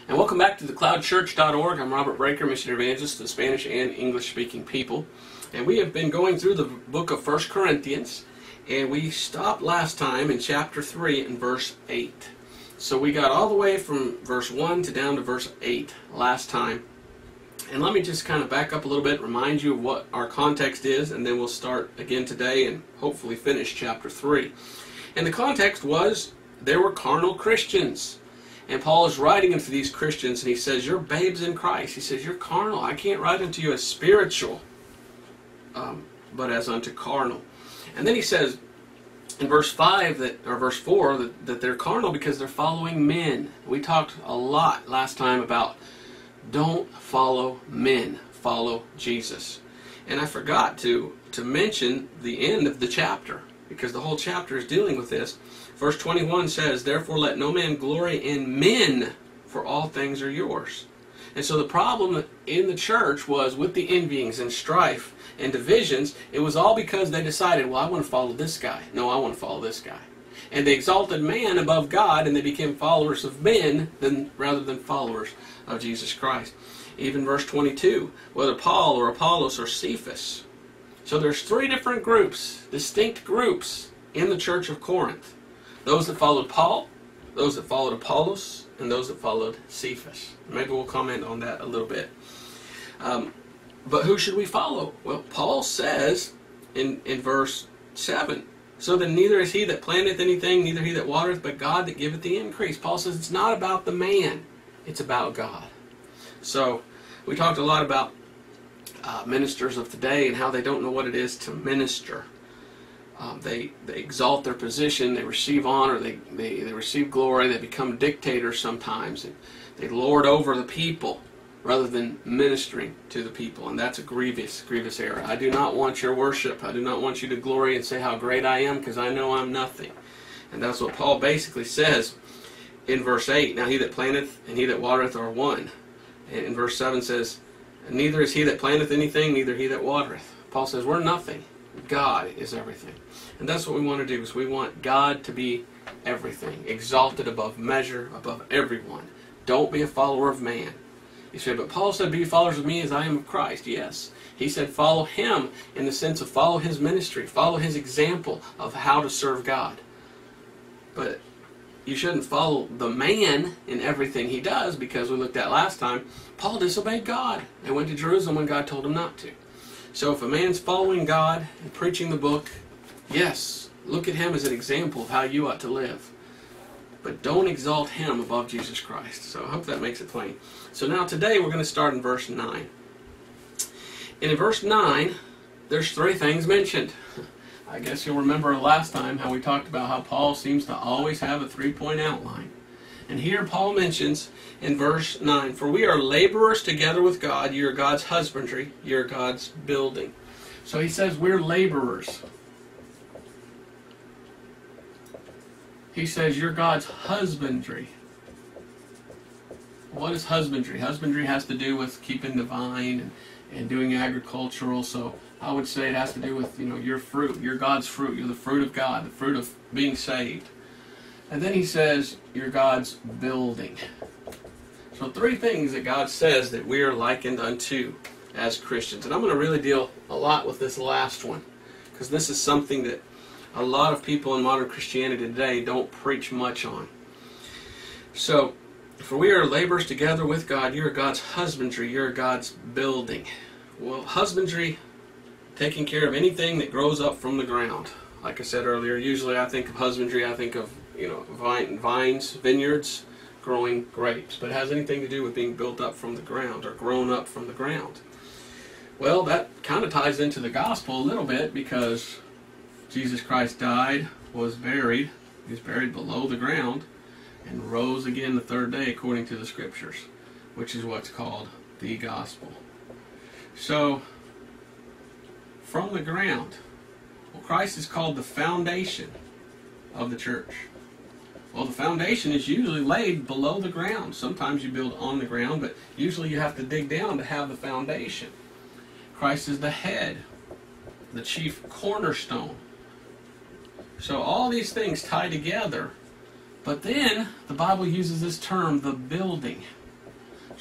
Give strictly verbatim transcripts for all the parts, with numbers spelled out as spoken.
And welcome back to the cloud church dot org. I'm Robert Breaker, missionary evangelist to Spanish and English-speaking people. And we have been going through the book of First Corinthians, and we stopped last time in chapter three and verse eight. So we got all the way from verse one to down to verse eight last time. And let me just kind of back up a little bit, remind you of what our context is, and then we'll start again today and hopefully finish chapter three. And the context was there were carnal Christians. And Paul is writing unto these Christians, and he says, you're babes in Christ. He says, you're carnal. I can't write unto you as spiritual, um, but as unto carnal. And then he says in verse five, that, or verse four, that, that they're carnal because they're following men. We talked a lot last time about don't follow men, follow Jesus. And I forgot to, to mention the end of the chapter, because the whole chapter is dealing with this. Verse twenty-one says, therefore let no man glory in men, for all things are yours. And so the problem in the church was with the envyings and strife and divisions, it was all because they decided, well, I want to follow this guy. No, I want to follow this guy. And they exalted man above God, and they became followers of men than, rather than followers of Jesus Christ. Even verse twenty-two, whether Paul or Apollos or Cephas. So there's three different groups, distinct groups in the church of Corinth. Those that followed Paul, those that followed Apollos, and those that followed Cephas. Maybe we'll comment on that a little bit. Um, but who should we follow? Well, Paul says in, in verse seven, so then neither is he that planteth anything, neither he that watereth, but God that giveth the increase. Paul says it's not about the man, it's about God. So we talked a lot about uh, ministers of today and how they don't know what it is to minister. Um, they, they exalt their position, they receive honor, they, they, they receive glory, they become dictators sometimes, and they lord over the people rather than ministering to the people. And that's a grievous, grievous error. I do not want your worship. I do not want you to glory and say how great I am, because I know I'm nothing. And that's what Paul basically says in verse eight. Now he that planteth and he that watereth are one. And in verse seven says, neither is he that planteth anything, neither he that watereth. Paul says we're nothing. God is everything. And that's what we want to do, is we want God to be everything, exalted above measure, above everyone. Don't be a follower of man. You say, but Paul said, be followers of me as I am of Christ. Yes. He said follow him in the sense of follow his ministry, follow his example of how to serve God. But you shouldn't follow the man in everything he does, because we looked at last time, Paul disobeyed God and went to Jerusalem when God told him not to. So if a man's following God and preaching the book, yes, look at him as an example of how you ought to live. But don't exalt him above Jesus Christ. So I hope that makes it plain. So now today we're going to start in verse nine. And in verse nine, there's three things mentioned. I guess you'll remember last time how we talked about how Paul seems to always have a three-point outline. And here Paul mentions in verse nine, for we are laborers together with God, ye are God's husbandry, ye are God's building. So he says we're laborers. He says you're God's husbandry. What is husbandry? Husbandry has to do with keeping the vine and, and doing agricultural. So I would say it has to do with, you know, your fruit. You're God's fruit. You're the fruit of God, the fruit of being saved. And then he says you're God's building. So three things that God says that we are likened unto as Christians. And I'm going to really deal a lot with this last one, because this is something that a lot of people in modern Christianity today don't preach much on. So, for we are laborers together with God, you're God's husbandry, you're God's building. Well, husbandry, taking care of anything that grows up from the ground. Like I said earlier, usually I think of husbandry, I think of, you know, vine, vines, vineyards, growing grapes. But it has anything to do with being built up from the ground or grown up from the ground. Well, that kind of ties into the gospel a little bit, because Jesus Christ died, was buried, he was buried below the ground, and rose again the third day according to the scriptures, which is what's called the gospel. So, from the ground, well, Christ is called the foundation of the church. Well, the foundation is usually laid below the ground. Sometimes you build on the ground, but usually you have to dig down to have the foundation. Christ is the head, the chief cornerstone. So all these things tie together. But then the Bible uses this term, the building.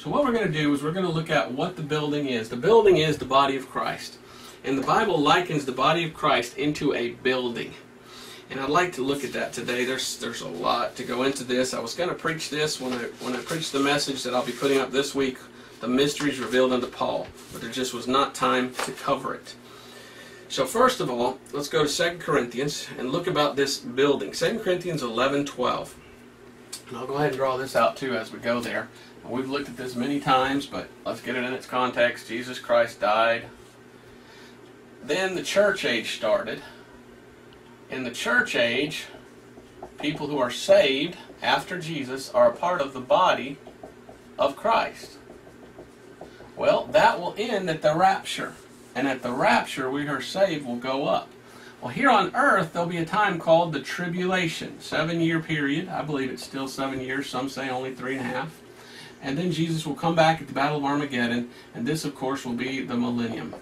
So what we're going to do is we're going to look at what the building is. The building is the body of Christ. And the Bible likens the body of Christ into a building. And I'd like to look at that today. There's there's a lot to go into this. I was going to preach this when I when I preached the message that I'll be putting up this week, the mysteries revealed unto Paul. But there just was not time to cover it. So first of all, let's go to Second Corinthians and look about this building. Second Corinthians eleven twelve. And I'll go ahead and draw this out too as we go there. And we've looked at this many times, but let's get it in its context. Jesus Christ died. Then the church age started. In the church age, people who are saved after Jesus are a part of the body of Christ. Well, that will end at the rapture. And at the rapture, we who are saved will go up. Well, here on earth, there'll be a time called the tribulation. Seven-year period. I believe it's still seven years. Some say only three and a half. And then Jesus will come back at the Battle of Armageddon. And this, of course, will be the millennium.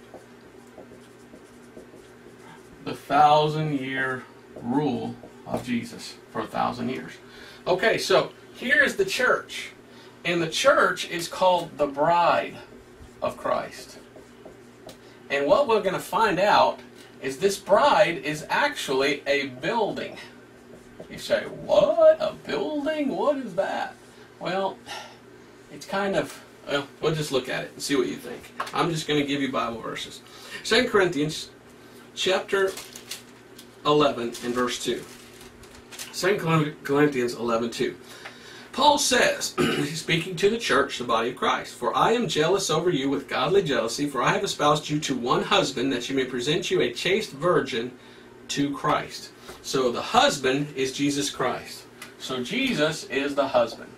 The thousand-year rule of Jesus for a thousand years. Okay, so here is the church. And the church is called the bride of Christ. And what we're going to find out is this bride is actually a building. You say, what? A building? What is that? Well, it's kind of, well, we'll just look at it and see what you think. I'm just going to give you Bible verses. Second Corinthians chapter eleven and verse two. Second Corinthians eleven two. Paul says, he's speaking to the church, the body of Christ, "For I am jealous over you with godly jealousy, for I have espoused you to one husband, that you may present you a chaste virgin to Christ." So the husband is Jesus Christ. So Jesus is the husband.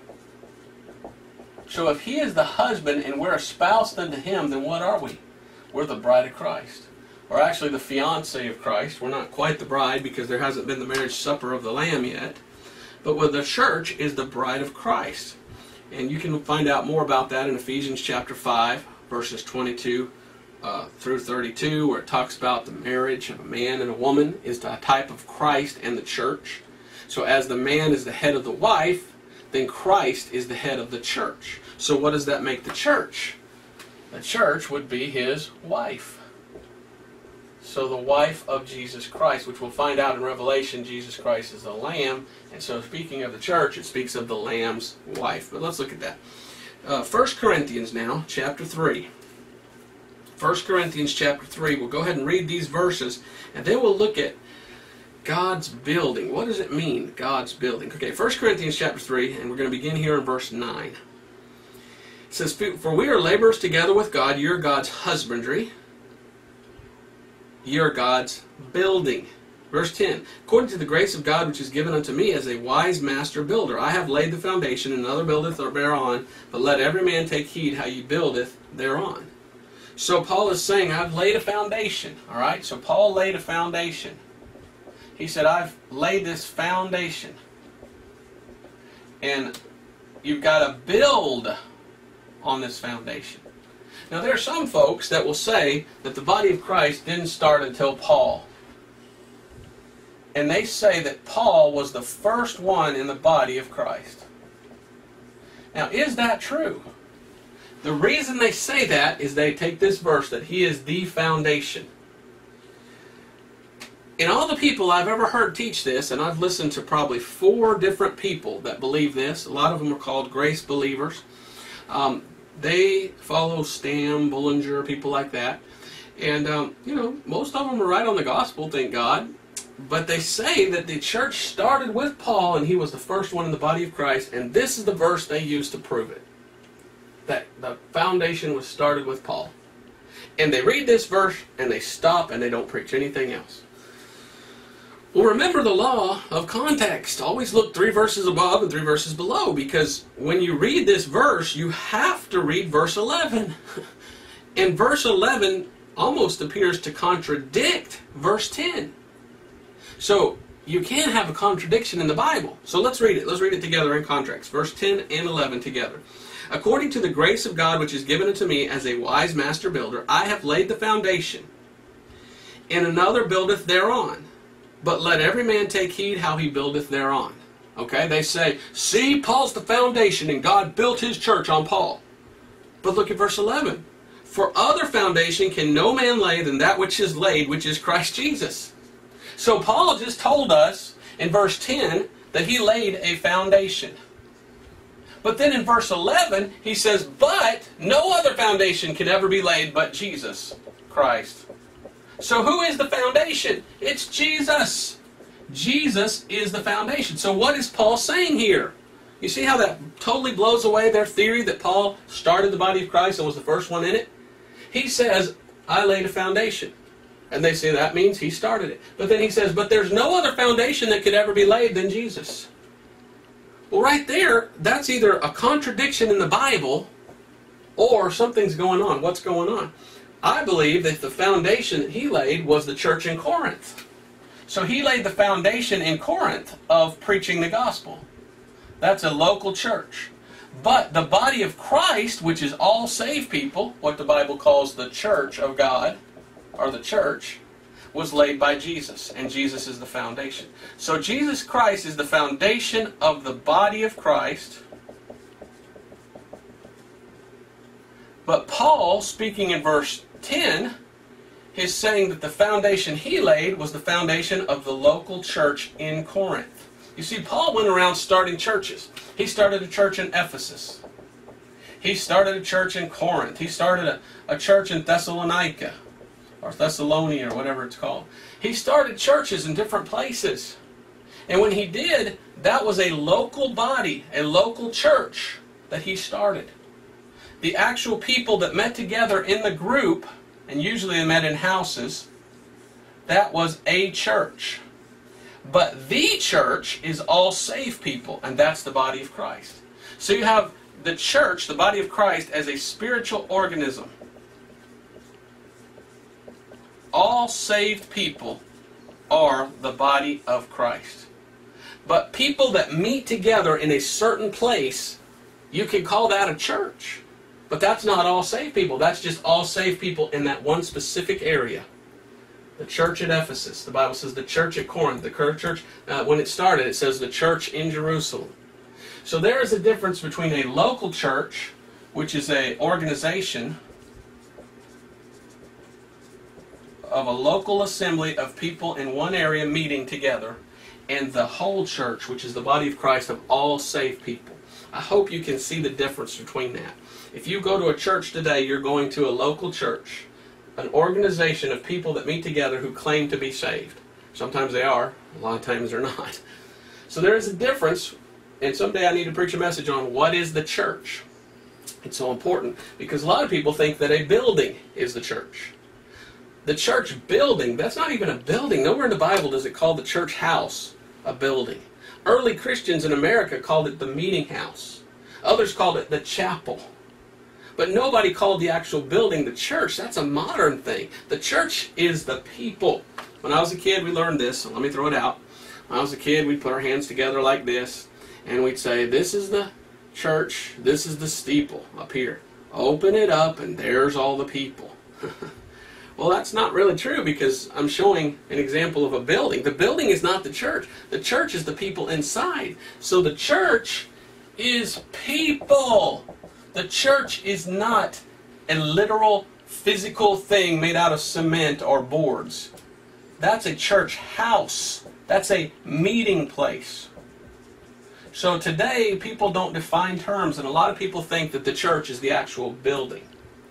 So if he is the husband and we're espoused unto him, then what are we? We're the bride of Christ. We're actually the fiancé of Christ. We're not quite the bride because there hasn't been the marriage supper of the Lamb yet. But with the church is the bride of Christ. And you can find out more about that in Ephesians chapter five, verses twenty-two uh, through thirty-two, where it talks about the marriage of a man and a woman is a type of Christ and the church. So as the man is the head of the wife, then Christ is the head of the church. So what does that make the church? The church would be his wife. So the wife of Jesus Christ, which we'll find out in Revelation, Jesus Christ is the Lamb. And so speaking of the church, it speaks of the Lamb's wife. But let's look at that. Uh, First Corinthians now, chapter three. First Corinthians chapter three. We'll go ahead and read these verses, and then we'll look at God's building. What does it mean, God's building? Okay, First Corinthians chapter three, and we're going to begin here in verse nine. It says, "For we are laborers together with God. You are God's husbandry. You are God's building." Verse ten, "According to the grace of God which is given unto me as a wise master builder, I have laid the foundation, and another buildeth thereon, but let every man take heed how he buildeth thereon." So Paul is saying, I've laid a foundation. All right, so Paul laid a foundation. He said, I've laid this foundation. And you've got to build on this foundation. Now there are some folks that will say that the body of Christ didn't start until Paul. And they say that Paul was the first one in the body of Christ. Now is that true? The reason they say that is they take this verse that he is the foundation. And all the people I've ever heard teach this, and I've listened to probably four different people that believe this. A lot of them are called grace believers. Um, They follow Stam, Bullinger, people like that. And, um, you know, most of them are right on the gospel, thank God. But they say that the church started with Paul, and he was the first one in the body of Christ. And this is the verse they use to prove it. That the foundation was started with Paul. And they read this verse, and they stop, and they don't preach anything else. Well, remember the law of context. Always look three verses above and three verses below, because when you read this verse, you have to read verse eleven. And verse eleven almost appears to contradict verse ten. So you can't have a contradiction in the Bible. So let's read it. Let's read it together in context. Verse ten and eleven together. "According to the grace of God which is given unto me as a wise master builder, I have laid the foundation, and another buildeth thereon. But let every man take heed how he buildeth thereon." Okay, they say, see, Paul's the foundation and God built his church on Paul. But look at verse eleven. For other foundation can no man lay than that which is laid, which is Christ Jesus. So Paul just told us in verse ten that he laid a foundation. But then in verse eleven, he says, but no other foundation can ever be laid but Jesus Christ. So who is the foundation? It's Jesus. Jesus is the foundation. So what is Paul saying here? You see how that totally blows away their theory that Paul started the body of Christ and was the first one in it? He says, I laid a foundation. And they say that means he started it. But then he says, but there's no other foundation that could ever be laid than Jesus. Well, right there, that's either a contradiction in the Bible or something's going on. What's going on? I believe that the foundation that he laid was the church in Corinth. So he laid the foundation in Corinth of preaching the gospel. That's a local church. But the body of Christ, which is all saved people, what the Bible calls the church of God, or the church, was laid by Jesus. And Jesus is the foundation. So Jesus Christ is the foundation of the body of Christ. But Paul, speaking in verse ten, is saying that the foundation he laid was the foundation of the local church in Corinth. You see, Paul went around starting churches. He started a church in Ephesus. He started a church in Corinth. He started a, a church in Thessalonica, or Thessalonia, or whatever it's called. He started churches in different places. And when he did, that was a local body, a local church that he started. The actual people that met together in the group, and usually they met in houses, that was a church. But the church is all saved people, and that's the body of Christ. So you have the church, the body of Christ, as a spiritual organism. All saved people are the body of Christ. But people that meet together in a certain place, you can call that a church. But that's not all saved people. That's just all saved people in that one specific area. The church at Ephesus. The Bible says the church at Corinth. The church, uh, when it started, it says the church in Jerusalem. So there is a difference between a local church, which is an organization of a local assembly of people in one area meeting together, and the whole church, which is the body of Christ of all saved people. I hope you can see the difference between that. If you go to a church today, you're going to a local church, an organization of people that meet together who claim to be saved. Sometimes they are, a lot of times they're not. So there is a difference, and someday I need to preach a message on what is the church. It's so important because a lot of people think that a building is the church. The church building, that's not even a building. Nowhere in the Bible does it call the church house a building. Early Christians in America called it the meeting house. Others called it the chapel. But nobody called the actual building the church. That's a modern thing. The church is the people. When I was a kid, we learned this. So let me throw it out. When I was a kid, we'd put our hands together like this. And we'd say, this is the church. This is the steeple up here. Open it up and there's all the people. Well, that's not really true because I'm showing an example of a building. The building is not the church. The church is the people inside. So the church is people. The church is not a literal physical thing made out of cement or boards. That's a church house. That's a meeting place. So today people don't define terms, and a lot of people think that the church is the actual building.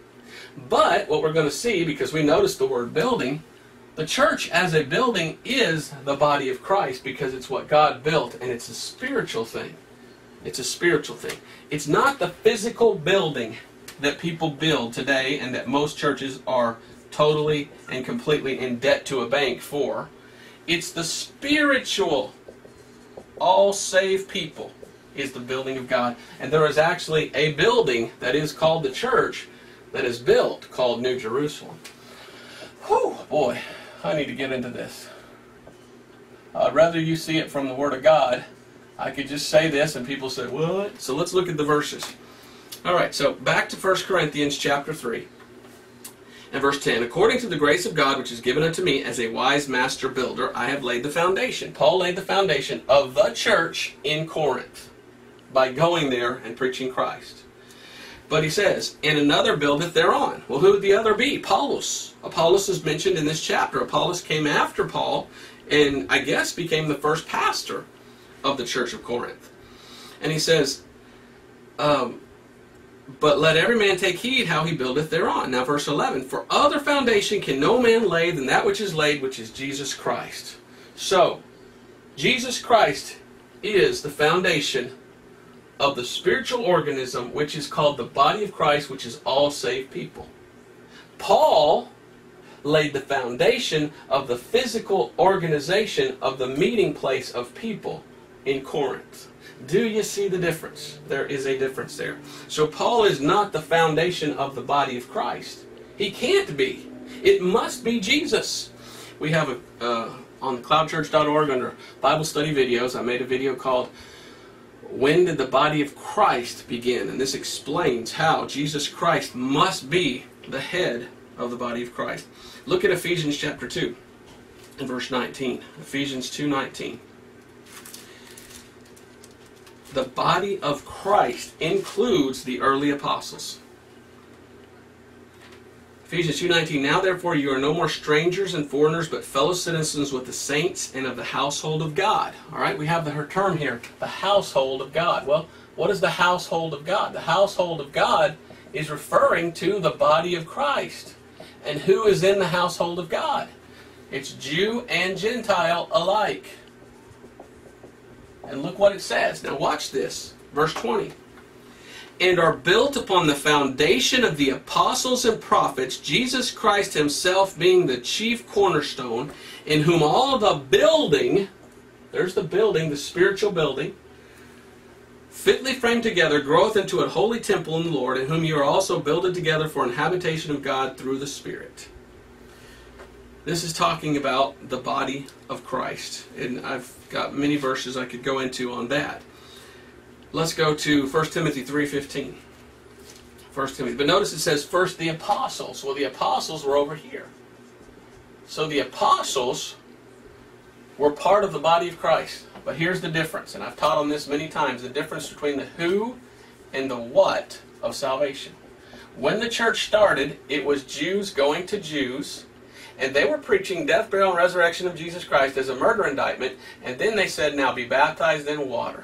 But what we're going to see, because we noticed the word building, the church as a building is the body of Christ because it's what God built, and it's a spiritual thing. It's a spiritual thing. It's not the physical building that people build today and that most churches are totally and completely in debt to a bank for. It's the spiritual, all saved people is the building of God. And there is actually a building that is called the church that is built called New Jerusalem. Whew, boy, I need to get into this. I'd rather you see it from the Word of God. I could just say this and people say, what? So let's look at the verses. Alright, so back to First Corinthians chapter three. And verse ten, according to the grace of God which is given unto me as a wise master builder, I have laid the foundation. Paul laid the foundation of the church in Corinth by going there and preaching Christ. But he says, and another buildeth thereon. Well, who would the other be? Apollos. Apollos is mentioned in this chapter. Apollos came after Paul and I guess became the first pastor of the church of Corinth. And he says, um, but let every man take heed how he buildeth thereon. Now verse eleven, for other foundation can no man lay than that which is laid, which is Jesus Christ. So, Jesus Christ is the foundation of the spiritual organism which is called the body of Christ, which is all saved people. Paul laid the foundation of the physical organization of the meeting place of people in Corinth. Do you see the difference? There is a difference there. So Paul is not the foundation of the body of Christ. He can't be. It must be Jesus. We have a, uh, on cloud church dot org under Bible study videos, I made a video called When Did the Body of Christ Begin? And this explains how Jesus Christ must be the head of the body of Christ. Look at Ephesians chapter two and verse nineteen. Ephesians two nineteen. The body of Christ includes the early apostles. Ephesians two nineteen, now therefore you are no more strangers and foreigners, but fellow citizens with the saints and of the household of God. All right, we have the, her term here, the household of God. Well, what is the household of God? The household of God is referring to the body of Christ. And who is in the household of God? It's Jew and Gentile alike. And look what it says. Now watch this. Verse twenty. And are built upon the foundation of the apostles and prophets, Jesus Christ himself being the chief cornerstone, in whom all the building, there's the building, the spiritual building, fitly framed together, groweth into a holy temple in the Lord, in whom you are also builded together for an habitation of God through the Spirit. This is talking about the body of Christ. And I've got many verses I could go into on that. Let's go to First Timothy three fifteen. First Timothy. But notice it says first the apostles. Well, the apostles were over here. So the apostles were part of the body of Christ. But here's the difference, and I've taught on this many times, the difference between the who and the what of salvation. When the church started, it was Jews going to Jews, and they were preaching death, burial, and resurrection of Jesus Christ as a murder indictment, and then they said, now be baptized in water.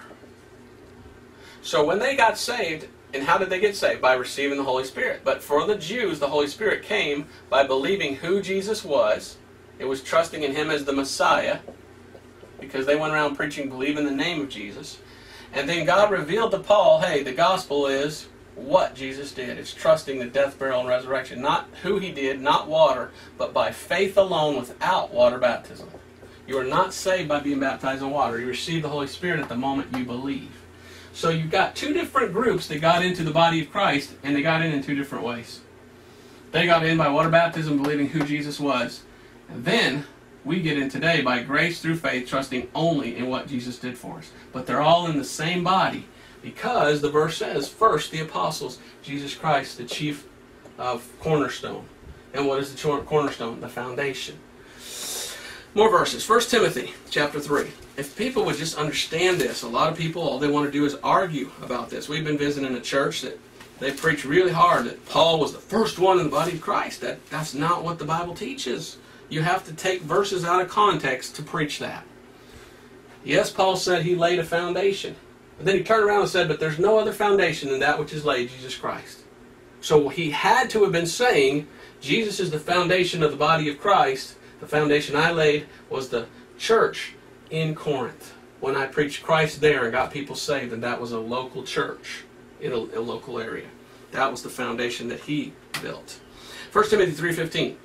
So when they got saved, and how did they get saved? By receiving the Holy Spirit. But for the Jews, the Holy Spirit came by believing who Jesus was. It was trusting in him as the Messiah, because they went around preaching, believe in the name of Jesus. And then God revealed to Paul, hey, the gospel is what Jesus did. It's trusting the death, burial, and resurrection. Not who he did, not water, but by faith alone without water baptism. You are not saved by being baptized in water. You receive the Holy Spirit at the moment you believe. So you've got two different groups that got into the body of Christ, and they got in in two different ways. They got in by water baptism, believing who Jesus was. And then we get in today by grace through faith, trusting only in what Jesus did for us. But they're all in the same body, because the verse says, first the apostles, Jesus Christ, the chief of cornerstone. And what is the cornerstone? The foundation. More verses. First Timothy chapter three. If people would just understand this, a lot of people, all they want to do is argue about this. We've been visiting a church that they preach really hard that Paul was the first one in the body of Christ. That, that's not what the Bible teaches. You have to take verses out of context to preach that. Yes, Paul said he laid a foundation. But then he turned around and said, but there's no other foundation than that which is laid, Jesus Christ. So he had to have been saying, Jesus is the foundation of the body of Christ. The foundation I laid was the church in Corinth. When I preached Christ there and got people saved, and that was a local church in a, a local area. That was the foundation that he built. First Timothy three fifteen.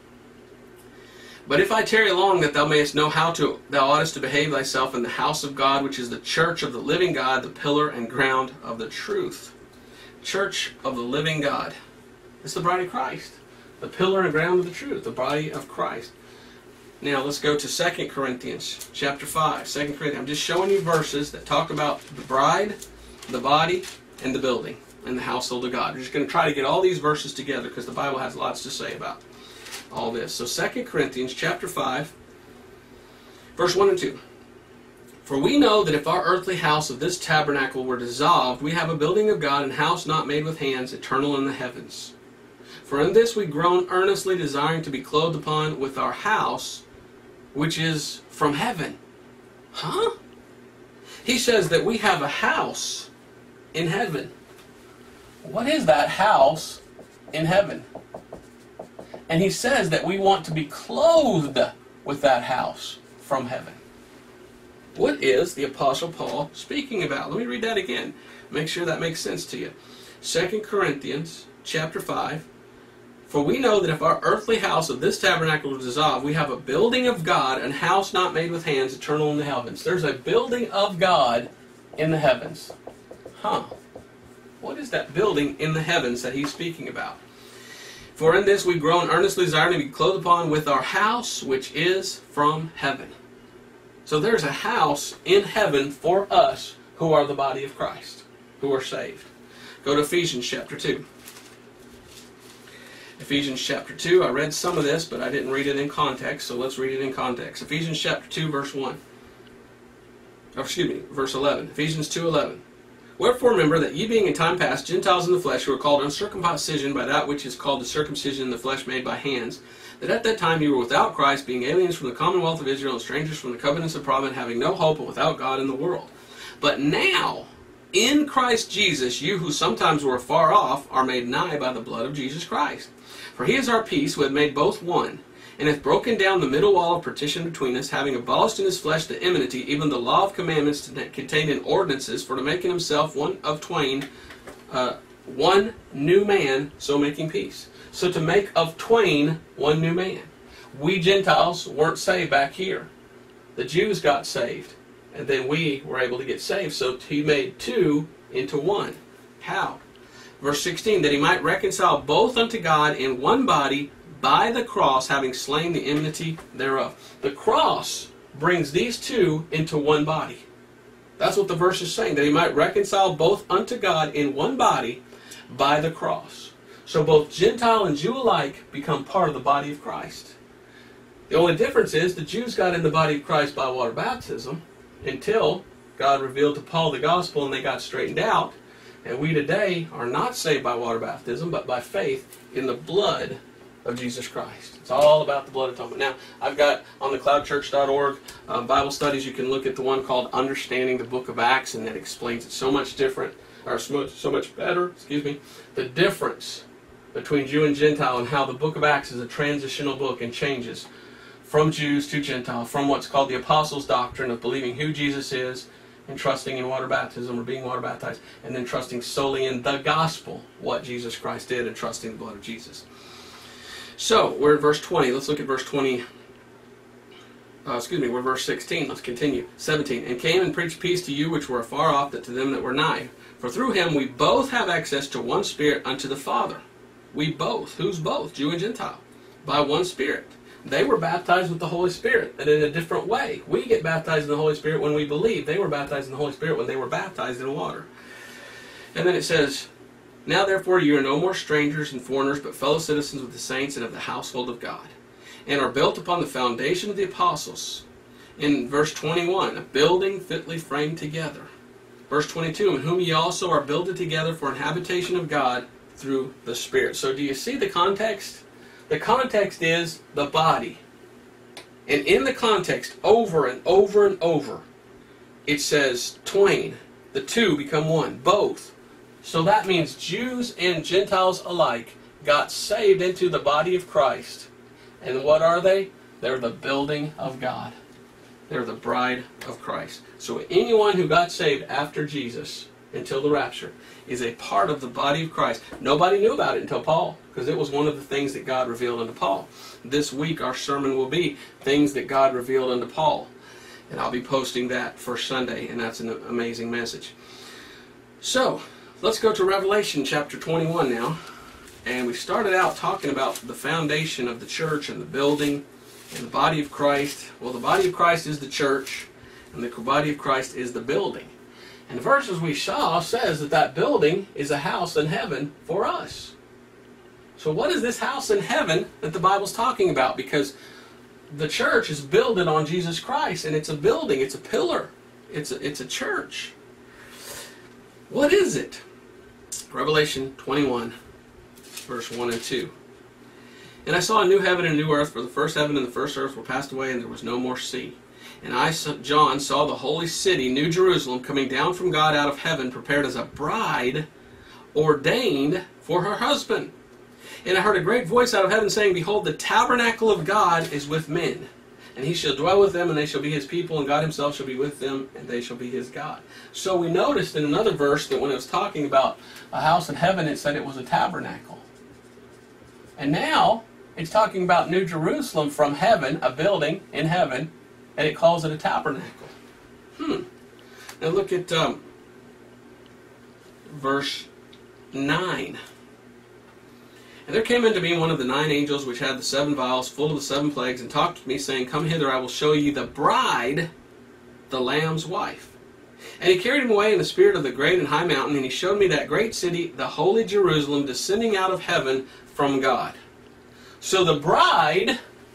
But if I tarry long, that thou mayest know how to thou oughtest to behave thyself in the house of God, which is the church of the living God, the pillar and ground of the truth. Church of the living God. It's the bride of Christ. The pillar and ground of the truth. The body of Christ. Now let's go to Second Corinthians chapter five. Second Corinthians. I'm just showing you verses that talk about the bride, the body, and the building, and the household of God. We're just going to try to get all these verses together because the Bible has lots to say about. all this. So Second Corinthians chapter five, verse one and two. For we know that if our earthly house of this tabernacle were dissolved, we have a building of God, and house not made with hands, eternal in the heavens. For in this we groan earnestly, desiring to be clothed upon with our house, which is from heaven. Huh? He says that we have a house in heaven. What is that house in heaven? And he says that we want to be clothed with that house from heaven. What is the Apostle Paul speaking about? Let me read that again. Make sure that makes sense to you. Second Corinthians chapter five. For we know that if our earthly house of this tabernacle is dissolved, we have a building of God, an house not made with hands, eternal in the heavens. There's a building of God in the heavens. Huh. What is that building in the heavens that he's speaking about? For in this we groan earnestly, desiring to be clothed upon with our house, which is from heaven. So there's a house in heaven for us who are the body of Christ, who are saved. Go to Ephesians chapter two. Ephesians chapter two, I read some of this, but I didn't read it in context, so let's read it in context. Ephesians chapter two, verse one. Oh, excuse me, verse eleven. Ephesians two eleven. Wherefore remember that ye being in time past Gentiles in the flesh, who are called uncircumcision by that which is called the circumcision in the flesh made by hands, that at that time you were without Christ, being aliens from the commonwealth of Israel, and strangers from the covenants of promise, having no hope and without God in the world. But now, in Christ Jesus, you who sometimes were afar off are made nigh by the blood of Jesus Christ. For he is our peace, who hath made both one, and hath broken down the middle wall of partition between us, having abolished in his flesh the enmity, even the law of commandments contained in ordinances, for to make in himself one of twain, uh, one new man, so making peace. So to make of twain one new man. We Gentiles weren't saved back here. The Jews got saved, and then we were able to get saved. So he made two into one. How? Verse sixteen, that he might reconcile both unto God in one body by the cross, having slain the enmity thereof. The cross brings these two into one body. That's what the verse is saying, that he might reconcile both unto God in one body by the cross. So both Gentile and Jew alike become part of the body of Christ. The only difference is the Jews got in the body of Christ by water baptism until God revealed to Paul the gospel and they got straightened out. And we today are not saved by water baptism, but by faith in the blood of Jesus Christ. It's all about the blood atonement. Now, I've got on the cloud church dot org uh, Bible studies. You can look at the one called Understanding the Book of Acts, and that explains it so much different, or so much, so much better, excuse me, the difference between Jew and Gentile, and how the book of Acts is a transitional book and changes from Jews to Gentile, from what's called the Apostles' Doctrine of believing who Jesus is and trusting in water baptism or being water baptized, and then trusting solely in the gospel, what Jesus Christ did, and trusting the blood of Jesus. So, we're at verse twenty. Let's look at verse twenty. Uh, excuse me, we're verse sixteen. Let's continue. seventeen. And came and preached peace to you which were afar off, that to them that were nigh. For through him we both have access to one Spirit unto the Father. We both. Who's both? Jew and Gentile. By one Spirit. They were baptized with the Holy Spirit, and in a different way. We get baptized in the Holy Spirit when we believe. They were baptized in the Holy Spirit when they were baptized in water. And then it says, now therefore you are no more strangers and foreigners, but fellow citizens with the saints and of the household of God, and are built upon the foundation of the apostles. In verse twenty-one, a building fitly framed together. Verse twenty-two, in whom ye also are builded together for an habitation of God through the Spirit. So do you see the context? The context is the body. And in the context, over and over and over, it says twain. The two become one. Both. So that means Jews and Gentiles alike got saved into the body of Christ. And what are they? They're the building of God. They're the bride of Christ. So anyone who got saved after Jesus, until the rapture, is a part of the body of Christ. Nobody knew about it until Paul, because it was one of the things that God revealed unto Paul. This week our sermon will be things that God revealed unto Paul. And I'll be posting that for Sunday, and that's an amazing message. So, let's go to Revelation chapter twenty-one now. And we started out talking about the foundation of the church and the building and the body of Christ. Well, the body of Christ is the church, and the body of Christ is the building. And the verses we saw says that that building is a house in heaven for us. So what is this house in heaven that the Bible's talking about? Because the church is builded on Jesus Christ, and it's a building, it's a pillar, it's a, it's a church. What is it? Revelation twenty-one, verse one and two. And I saw a new heaven and a new earth, for the first heaven and the first earth were passed away, and there was no more sea. And I, John, saw the holy city, New Jerusalem, coming down from God out of heaven, prepared as a bride ordained for her husband. And I heard a great voice out of heaven saying, Behold, the tabernacle of God is with men, and he shall dwell with them, and they shall be his people, and God himself shall be with them, and they shall be his God. So we noticed in another verse that when it was talking about a house in heaven, it said it was a tabernacle. And now it's talking about New Jerusalem from heaven, a building in heaven, and it calls it a tabernacle. Hmm. Now look at um, verse nine. And there came unto me one of the nine angels which had the seven vials full of the seven plagues, and talked to me, saying, Come hither, I will show you the bride, the Lamb's wife. And he carried him away in the spirit of the great and high mountain, and he showed me that great city, the holy Jerusalem, descending out of heaven from God. So the bride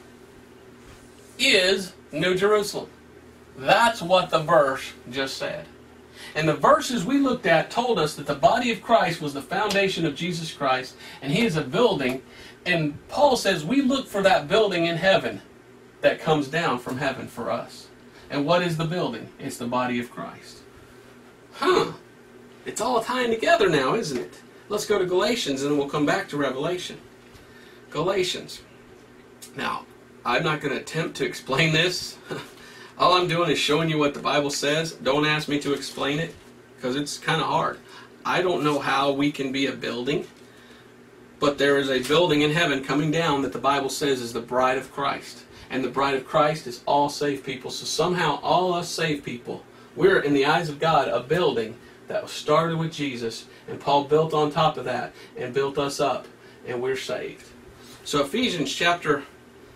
is New Jerusalem. That's what the verse just said. And the verses we looked at told us that the body of Christ was the foundation of Jesus Christ, and he is a building. And Paul says we look for that building in heaven that comes down from heaven for us. And what is the building? It's the body of Christ. Huh. It's all tying together now, isn't it? Let's go to Galatians, and then we'll come back to Revelation. Galatians. Now, I'm not going to attempt to explain this. All I'm doing is showing you what the Bible says. Don't ask me to explain it, because it's kind of hard. I don't know how we can be a building, but there is a building in heaven coming down that the Bible says is the bride of Christ. And the bride of Christ is all saved people. So somehow all us saved people, we're in the eyes of God a building that was started with Jesus, and Paul built on top of that and built us up, and we're saved. So Ephesians chapter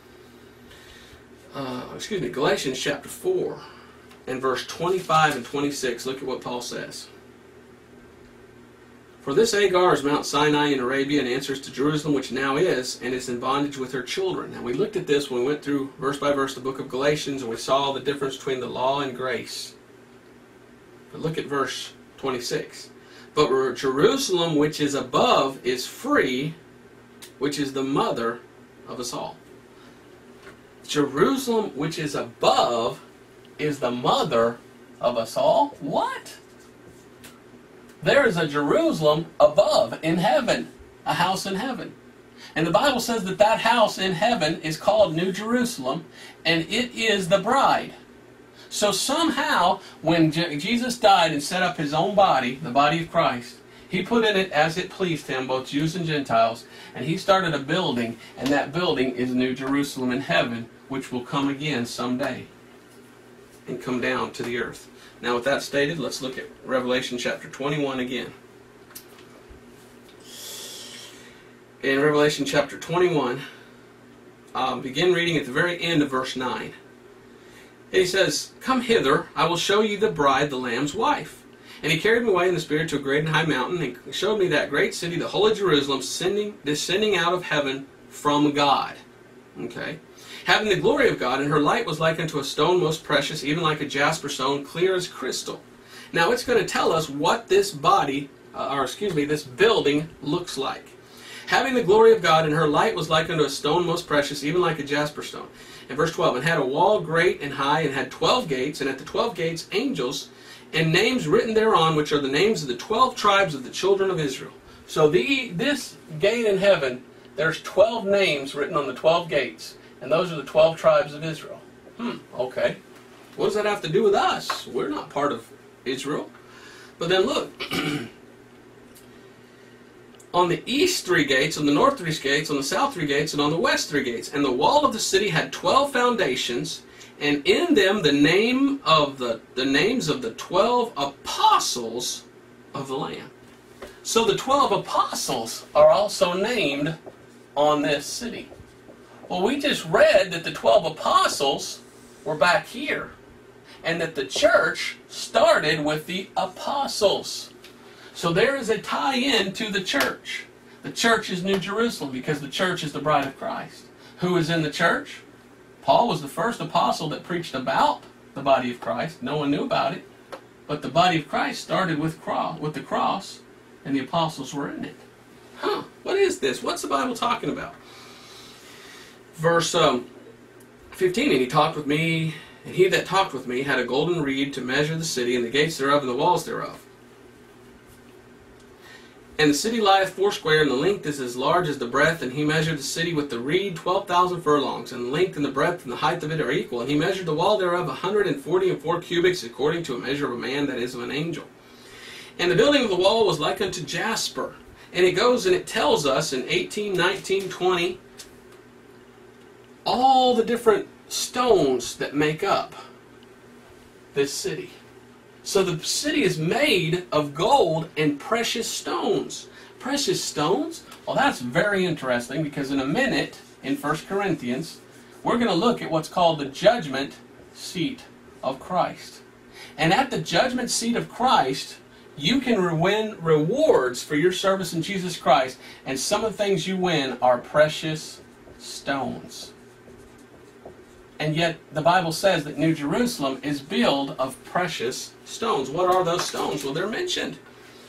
Uh, excuse me, Galatians chapter four and verse twenty-five and twenty-six. Look at what Paul says. For this Agar is Mount Sinai in Arabia, and answers to Jerusalem, which now is, and is in bondage with her children. Now we looked at this when we went through verse by verse the book of Galatians, and we saw the difference between the law and grace. But look at verse twenty-six. But Jerusalem, which is above, is free, which is the mother of us all. Jerusalem, which is above, is the mother of us all? What? There is a Jerusalem above in heaven, a house in heaven. And the Bible says that that house in heaven is called New Jerusalem, and it is the bride. So somehow, when Je- Jesus died and set up his own body, the body of Christ, he put in it as it pleased him, both Jews and Gentiles, and he started a building, and that building is New Jerusalem in heaven, which will come again someday and come down to the earth. Now with that stated, let's look at Revelation chapter twenty-one again. In Revelation chapter twenty-one, um, begin reading at the very end of verse nine. And he says, Come hither, I will show you the bride, the Lamb's wife. And he carried me away in the Spirit to a great and high mountain, and showed me that great city, the holy Jerusalem, sending, descending out of heaven from God. Okay? Having the glory of God, and her light was like unto a stone most precious, even like a jasper stone, clear as crystal. Now it's going to tell us what this body, uh, or excuse me, this building looks like. Having the glory of God, and her light was like unto a stone most precious, even like a jasper stone. In verse twelve, and had a wall great and high, and had twelve gates, and at the twelve gates angels, and names written thereon, which are the names of the twelve tribes of the children of Israel. So the this gate in heaven, there's twelve names written on the twelve gates. And those are the twelve tribes of Israel. Hmm, okay. What does that have to do with us? We're not part of Israel. But then look. On the east three gates, on the north three gates, on the south three gates, and on the west three gates. And the wall of the city had twelve foundations, and in them the name of the, the names of the twelve apostles of the Lamb. So the twelve apostles are also named on this city. Well, we just read that the twelve apostles were back here, and that the church started with the apostles. So there is a tie-in to the church. The church is New Jerusalem because the church is the bride of Christ. Who is in the church? Paul was the first apostle that preached about the body of Christ. No one knew about it. But the body of Christ started with, cross, with the cross, and the apostles were in it. Huh, what is this? What's the Bible talking about? Verse um, fifteen, and he talked with me, and he that talked with me had a golden reed to measure the city, and the gates thereof, and the walls thereof. And the city lieth foursquare, and the length is as large as the breadth, and he measured the city with the reed twelve thousand furlongs, and the length and the breadth and the height of it are equal. And he measured the wall thereof a hundred and forty and four cubits, according to a measure of a man, that is of an angel. And the building of the wall was like unto jasper. And it goes and it tells us in eighteen, nineteen, twenty, all the different stones that make up this city. So the city is made of gold and precious stones. Precious stones? Well, that's very interesting, because in a minute, in First Corinthians, we're going to look at what's called the judgment seat of Christ. And at the judgment seat of Christ, you can win rewards for your service in Jesus Christ, and some of the things you win are precious stones. And yet the Bible says that New Jerusalem is built of precious stones. What are those stones? Well, they're mentioned.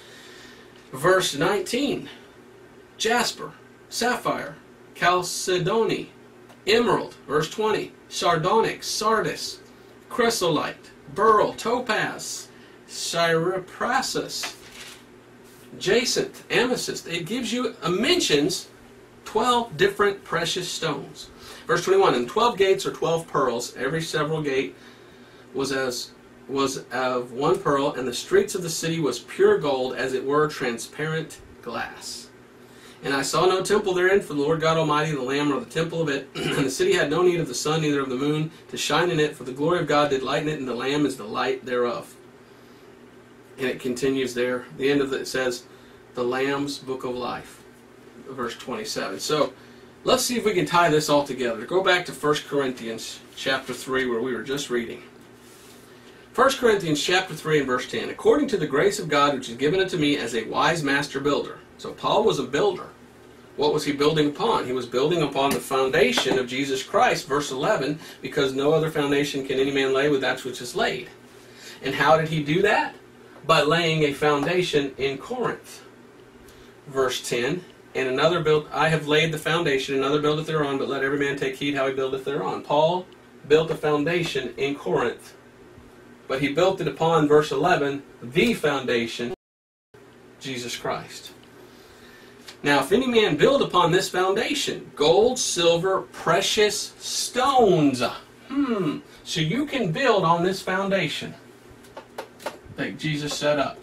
Verse nineteen. Jasper, sapphire, chalcedony, emerald. Verse twenty. Sardonyx, sardis, chrysolite, beryl, topaz, cypress, jacinth, amethyst. It gives you, uh, mentions twelve different precious stones. Verse twenty-one, and twelve gates are twelve pearls. Every several gate was as was of one pearl, and the streets of the city was pure gold, as it were transparent glass. And I saw no temple therein, for the Lord God Almighty, the Lamb, are the temple of it. And the city had no need of the sun, neither of the moon, to shine in it, for the glory of God did lighten it, and the Lamb is the light thereof. And it continues there. The end of it says, the Lamb's book of life. Verse twenty-seven. So, let's see if we can tie this all together. Go back to First Corinthians chapter three, where we were just reading. First Corinthians chapter three and verse ten. According to the grace of God which is given unto me as a wise master builder. So Paul was a builder. What was he building upon? He was building upon the foundation of Jesus Christ, verse eleven, because no other foundation can any man lay with that which is laid. And how did he do that? By laying a foundation in Corinth. Verse ten. And another built, I have laid the foundation, another buildeth thereon, but let every man take heed how he buildeth thereon. Paul built a foundation in Corinth, but he built it upon, verse eleven, the foundation, Jesus Christ. Now, if any man build upon this foundation, gold, silver, precious stones, hmm, so you can build on this foundation that Jesus set up.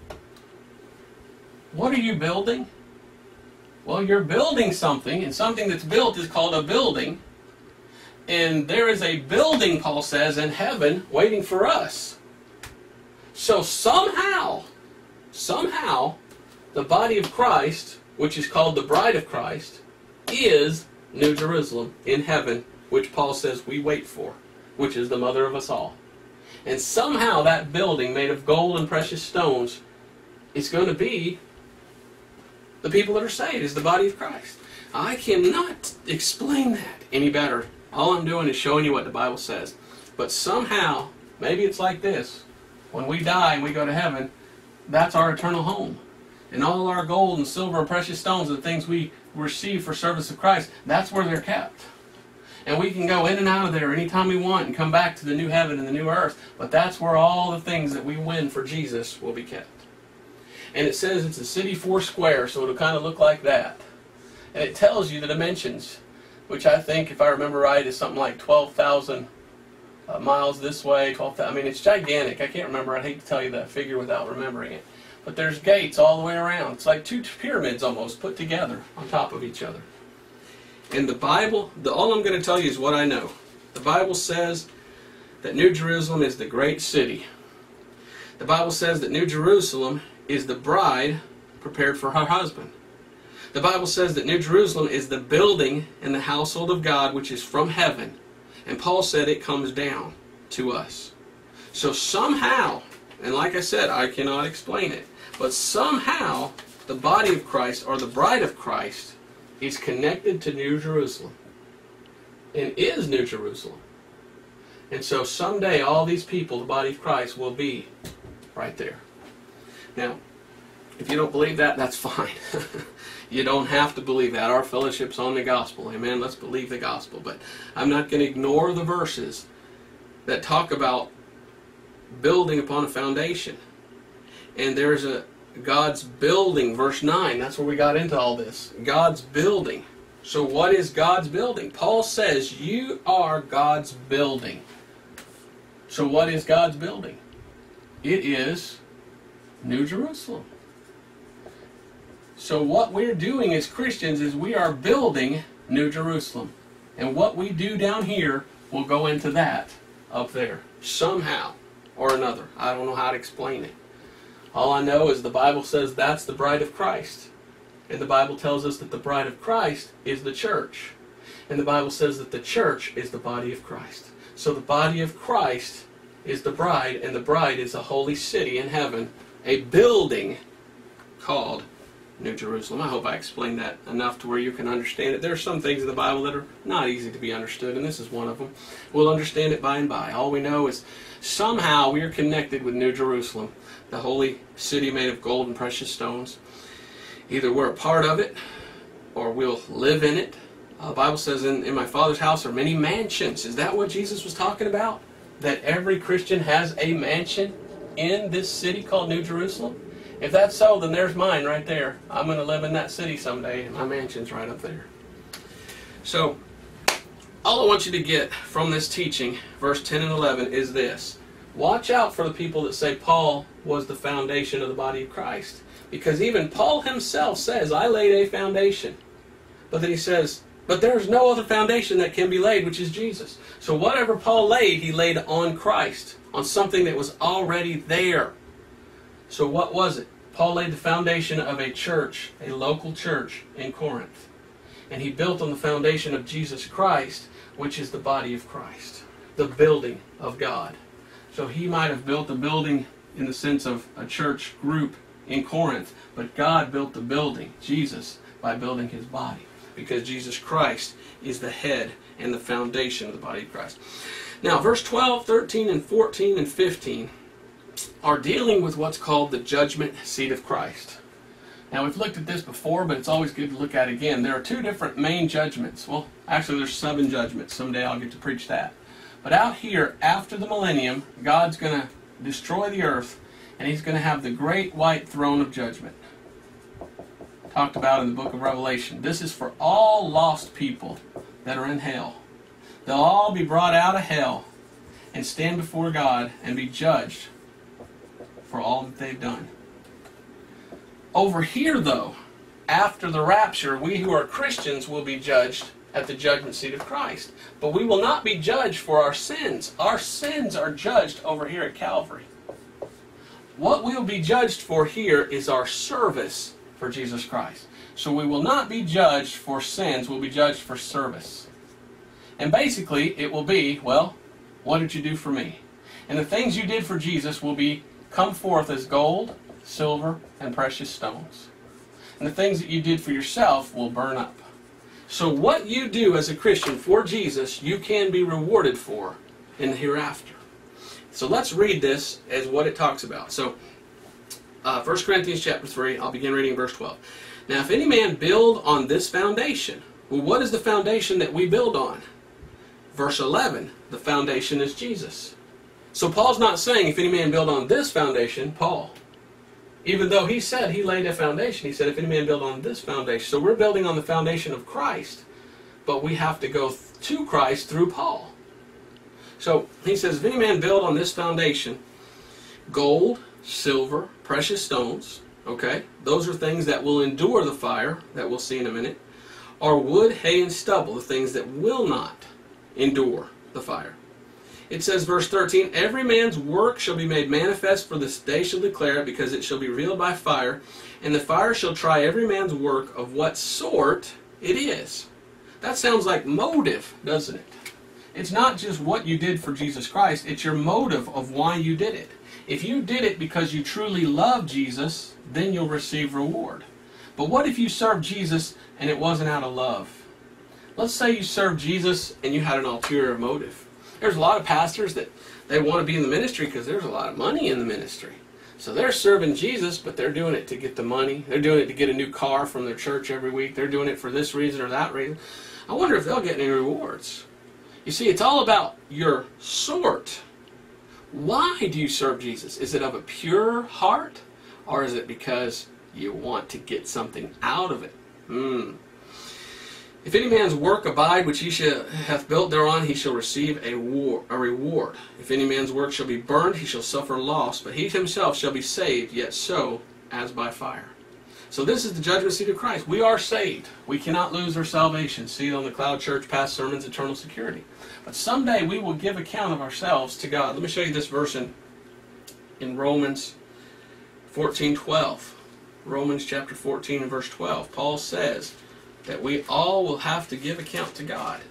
What are you building? Well, you're building something, and something that's built is called a building. And there is a building, Paul says, in heaven waiting for us. So somehow, somehow, the body of Christ, which is called the bride of Christ, is New Jerusalem in heaven, which Paul says we wait for, which is the mother of us all. And somehow that building made of gold and precious stones is going to be the people that are saved, is the body of Christ. I cannot explain that any better. All I'm doing is showing you what the Bible says. But somehow, maybe it's like this. When we die and we go to heaven, that's our eternal home. And all our gold and silver and precious stones and the things we receive for service of Christ, that's where they're kept. And we can go in and out of there anytime we want and come back to the new heaven and the new earth. But that's where all the things that we win for Jesus will be kept. And it says it's a city four square, so it'll kind of look like that. And it tells you the dimensions, which I think, if I remember right, is something like twelve thousand uh, miles this way. twelve thousand. I mean, it's gigantic. I can't remember. I'd hate to tell you that figure without remembering it. But there's gates all the way around. It's like two pyramids almost put together on top of each other. And the Bible, the, all I'm going to tell you is what I know. The Bible says that New Jerusalem is the great city. The Bible says that New Jerusalem is the bride prepared for her husband. The Bible says that New Jerusalem is the building in the household of God, which is from heaven. And Paul said it comes down to us. So somehow, and like I said, I cannot explain it, but somehow the body of Christ, or the bride of Christ, is connected to New Jerusalem and is New Jerusalem. And so someday all these people, the body of Christ, will be right there. Now, if you don't believe that, that's fine. You don't have to believe that. Our fellowship's on the gospel. Amen. Let's believe the gospel. But I'm not going to ignore the verses that talk about building upon a foundation. And there's a God's building, verse nine. That's where we got into all this. God's building. So what is God's building? Paul says you are God's building. So what is God's building? It is New Jerusalem. So what we're doing as Christians is we are building New Jerusalem. And what we do down here will go into that up there. Somehow or another. I don't know how to explain it. All I know is the Bible says that's the bride of Christ. And the Bible tells us that the bride of Christ is the church. And the Bible says that the church is the body of Christ. So the body of Christ is the bride, and the bride is a holy city in heaven, a building called New Jerusalem. I hope I explained that enough to where you can understand it. There are some things in the Bible that are not easy to be understood, and this is one of them. We'll understand it by and by. All we know is somehow we are connected with New Jerusalem, the holy city made of gold and precious stones. Either we're a part of it, or we'll live in it. Uh, the Bible says, in, in my Father's house are many mansions. Is that what Jesus was talking about? That every Christian has a mansion in this city called New Jerusalem? If that's so, then there's mine right there. I'm going to live in that city someday, and my mansion's right up there. So, all I want you to get from this teaching, verse ten and eleven, is this. Watch out for the people that say Paul was the foundation of the body of Christ. Because even Paul himself says, I laid a foundation. But then he says, but there's no other foundation that can be laid, which is Jesus. So whatever Paul laid, he laid on Christ, on something that was already there. So what was it? Paul laid the foundation of a church, a local church in Corinth. And he built on the foundation of Jesus Christ, which is the body of Christ, the building of God. So he might have built a building in the sense of a church group in Corinth, but God built the building, Jesus, by building his body, because Jesus Christ is the head and the foundation of the body of Christ. Now, verse twelve, thirteen, and fourteen, and fifteen are dealing with what's called the judgment seat of Christ. Now, we've looked at this before, but it's always good to look at it again. There are two different main judgments. Well, actually, there's seven judgments. Someday I'll get to preach that. But out here, after the millennium, God's going to destroy the earth, and he's going to have the great white throne of judgment. Talked about in the book of Revelation. This is for all lost people that are in hell. They'll all be brought out of hell and stand before God and be judged for all that they've done. Over here, though, after the rapture, we who are Christians will be judged at the judgment seat of Christ. But we will not be judged for our sins. Our sins are judged over here at Calvary. What we'll be judged for here is our service for Jesus Christ. So we will not be judged for sins, we'll be judged for service. And basically, it will be, well, what did you do for me? And the things you did for Jesus will be come forth as gold, silver, and precious stones. And the things that you did for yourself will burn up. So what you do as a Christian for Jesus, you can be rewarded for in the hereafter. So let's read this as what it talks about. So, uh, First Corinthians chapter three, I'll begin reading verse twelve. Now, if any man build on this foundation, well, what is the foundation that we build on? Verse eleven, the foundation is Jesus. So Paul's not saying if any man build on this foundation, Paul. Even though he said he laid a foundation, he said if any man build on this foundation. So we're building on the foundation of Christ, but we have to go to Christ through Paul. So he says if any man build on this foundation, gold, silver, precious stones, okay, those are things that will endure the fire, that we'll see in a minute, or wood, hay, and stubble, the things that will not endure the fire. It says, verse thirteen, every man's work shall be made manifest, for this day shall declare it, because it shall be revealed by fire, and the fire shall try every man's work of what sort it is. That sounds like motive, doesn't it? It's not just what you did for Jesus Christ, it's your motive of why you did it. If you did it because you truly love Jesus, then you'll receive reward. But what if you served Jesus and it wasn't out of love? Let's say you served Jesus and you had an ulterior motive. There's a lot of pastors that they want to be in the ministry because there's a lot of money in the ministry. So they're serving Jesus, but they're doing it to get the money. They're doing it to get a new car from their church every week. They're doing it for this reason or that reason. I wonder if they'll get any rewards. You see, it's all about your sort. Why do you serve Jesus? Is it of a pure heart? Or is it because you want to get something out of it? Hmm. If any man's work abide, which he shall, hath built thereon, he shall receive a, war, a reward. If any man's work shall be burned, he shall suffer loss, but he himself shall be saved, yet so as by fire. So this is the judgment seat of Christ. We are saved. We cannot lose our salvation. See it on the Cloud Church, past sermons, eternal security. But someday we will give account of ourselves to God. Let me show you this verse in, in Romans fourteen twelve. Romans chapter fourteen and verse twelve. Paul says that we all will have to give account to God.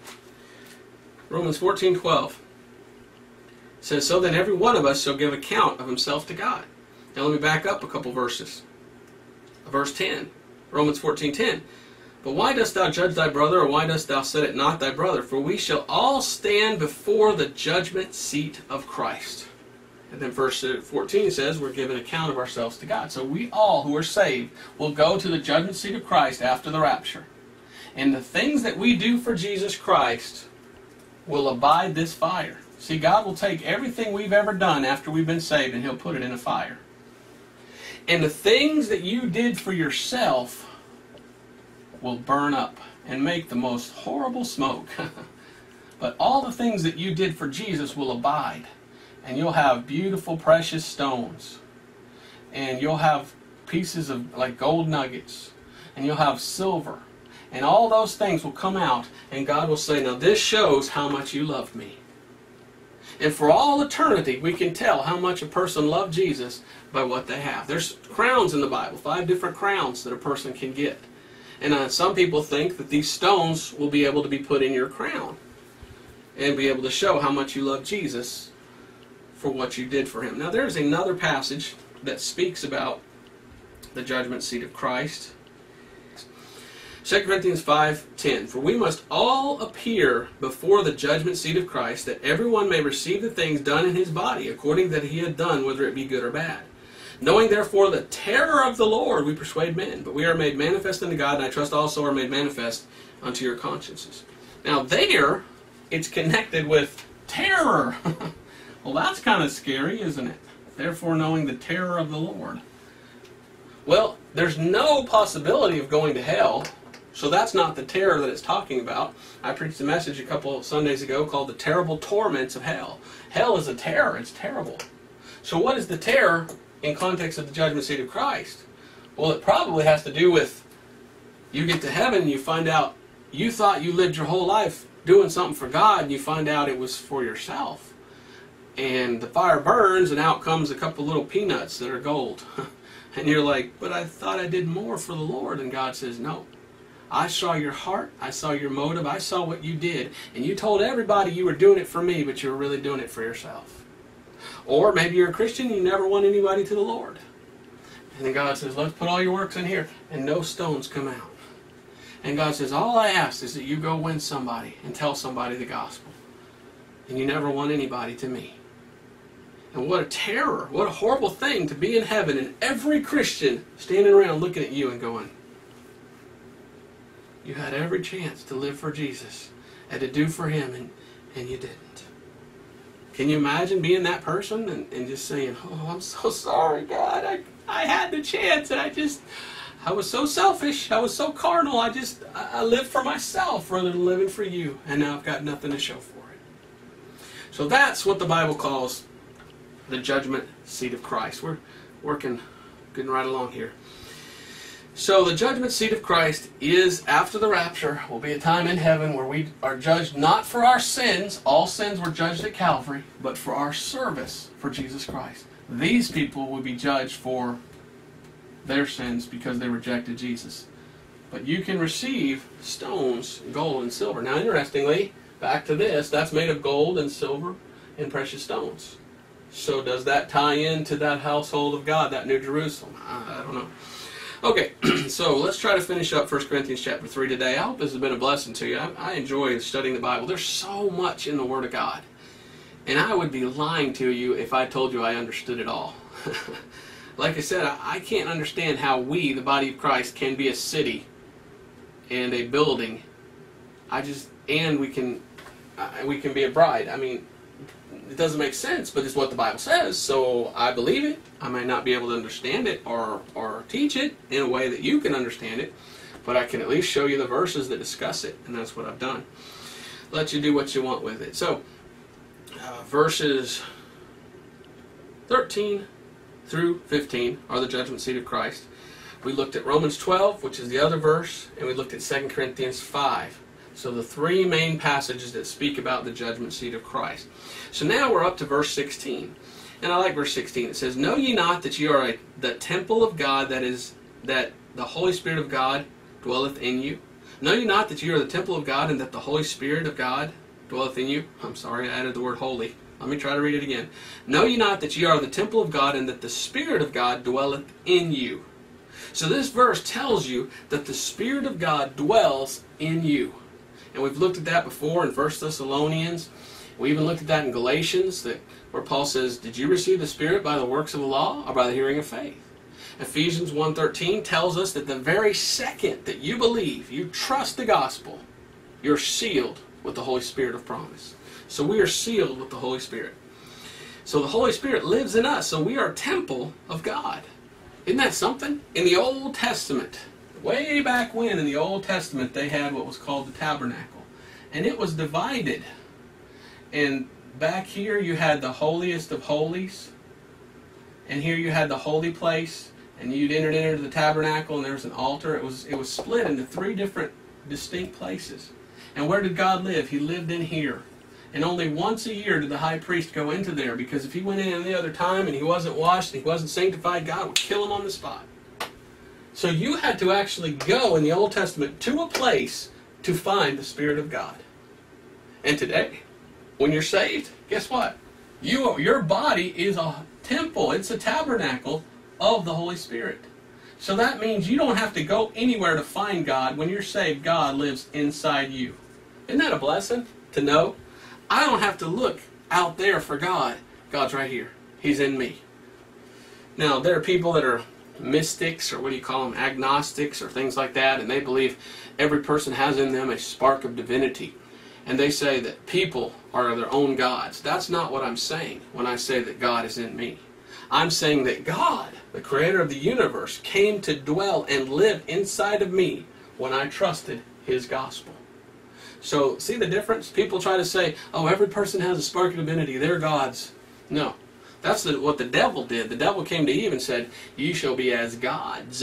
Romans fourteen twelve says, so then every one of us shall give account of himself to God. Now let me back up a couple verses. Verse ten, Romans fourteen ten. But why dost thou judge thy brother, or why dost thou set it not thy brother? For we shall all stand before the judgment seat of Christ. And then verse fourteen says we're giving account of ourselves to God. So we all who are saved will go to the judgment seat of Christ after the rapture. And the things that we do for Jesus Christ will abide this fire. See, God will take everything we've ever done after we've been saved and He'll put it in a fire. And the things that you did for yourself will burn up and make the most horrible smoke. But all the things that you did for Jesus will abide. And you'll have beautiful, precious stones. And you'll have pieces of like gold nuggets. And you'll have silver. And all those things will come out. And God will say, now this shows how much you loved me. And for all eternity, we can tell how much a person loved Jesus by what they have. There's crowns in the Bible, five different crowns that a person can get. And uh, some people think that these stones will be able to be put in your crown and be able to show how much you love Jesus for what you did for Him. Now there's another passage that speaks about the judgment seat of Christ. Second Corinthians five ten. For we must all appear before the judgment seat of Christ, that everyone may receive the things done in his body, according that he had done, whether it be good or bad. Knowing therefore the terror of the Lord, we persuade men, but we are made manifest unto God, and I trust also are made manifest unto your consciences. Now there, it's connected with terror. Well, that's kind of scary, isn't it? Therefore knowing the terror of the Lord. Well, there's no possibility of going to hell. So that's not the terror that it's talking about. I preached a message a couple of Sundays ago called The Terrible Torments of Hell. Hell is a terror. It's terrible. So what is the terror in context of the judgment seat of Christ? Well, it probably has to do with you get to heaven and you find out you thought you lived your whole life doing something for God, and you find out it was for yourself. And the fire burns and out comes a couple little peanuts that are gold. And you're like, but I thought I did more for the Lord. And God says, no. I saw your heart, I saw your motive, I saw what you did, and you told everybody you were doing it for me, but you were really doing it for yourself. Or maybe you're a Christian, you never won anybody to the Lord. And then God says, let's put all your works in here, and no stones come out. And God says, all I ask is that you go win somebody and tell somebody the gospel. And you never won anybody to me. And what a terror, what a horrible thing to be in heaven and every Christian standing around looking at you and going, you had every chance to live for Jesus and to do for Him, and, and you didn't. Can you imagine being that person and, and just saying, oh, I'm so sorry, God. I, I had the chance, and I just, I was so selfish. I was so carnal. I just, I, I lived for myself rather than living for you, and now I've got nothing to show for it. So that's what the Bible calls the judgment seat of Christ. We're working, getting right along here. So the judgment seat of Christ is after the rapture. Will be a time in heaven where we are judged not for our sins. All sins were judged at Calvary, but for our service for Jesus Christ. These people will be judged for their sins because they rejected Jesus. But you can receive stones, gold and silver. Now interestingly, back to this, that's made of gold and silver and precious stones. So does that tie into that household of God, that New Jerusalem? I don't know. Okay, so let's try to finish up First Corinthians chapter three today. I hope this has been a blessing to you. I, I enjoy studying the Bible. There's so much in the Word of God. And I would be lying to you if I told you I understood it all. Like I said, I, I can't understand how we, the body of Christ, can be a city and a building. I just, and we can, uh, we can be a bride. I mean, it doesn't make sense, but it's what the Bible says, so I believe it. I may not be able to understand it or, or teach it in a way that you can understand it, but I can at least show you the verses that discuss it, and that's what I've done. Let you do what you want with it. So, uh, verses thirteen through fifteen are the judgment seat of Christ. We looked at Romans twelve, which is the other verse, and we looked at Second Corinthians five. So the three main passages that speak about the judgment seat of Christ. So now we're up to verse sixteen. And I like verse sixteen. It says, "Know ye not that ye are a, the temple of God, that is, that the Holy Spirit of God dwelleth in you? Know ye not that ye are the temple of God, and that the Holy Spirit of God dwelleth in you?" I'm sorry, I added the word holy. Let me try to read it again. "Know ye not that ye are the temple of God, and that the Spirit of God dwelleth in you?" So this verse tells you that the Spirit of God dwells in you. And we've looked at that before in First Thessalonians. We even looked at that in Galatians, that where Paul says, "Did you receive the Spirit by the works of the law, or by the hearing of faith?" Ephesians one thirteen tells us that the very second that you believe, you trust the gospel, you're sealed with the Holy Spirit of promise. So we are sealed with the Holy Spirit. So the Holy Spirit lives in us, so we are a temple of God. Isn't that something? In the Old Testament, way back when in the Old Testament, they had what was called the tabernacle. And it was divided. And back here you had the holiest of holies. And here you had the holy place. And you'd entered into the tabernacle, and there was an altar. It was, it was split into three different distinct places. And where did God live? He lived in here. And only once a year did the high priest go into there, because if he went in any other time and he wasn't washed and he wasn't sanctified, God would kill him on the spot. So you had to actually go in the Old Testament to a place to find the Spirit of God. And today, when you're saved, guess what? You, your body is a temple. It's a tabernacle of the Holy Spirit. So that means you don't have to go anywhere to find God. When you're saved, God lives inside you. Isn't that a blessing to know? I don't have to look out there for God. God's right here. He's in me. Now, there are people that are mystics, or what do you call them, agnostics, or things like that, and they believe every person has in them a spark of divinity. And they say that people are their own gods. That's not what I'm saying when I say that God is in me. I'm saying that God, the creator of the universe, came to dwell and live inside of me when I trusted His gospel. So, see the difference? People try to say, oh, every person has a spark of divinity, they're gods. No. That's the, what the devil did. The devil came to Eve and said, "You shall be as gods."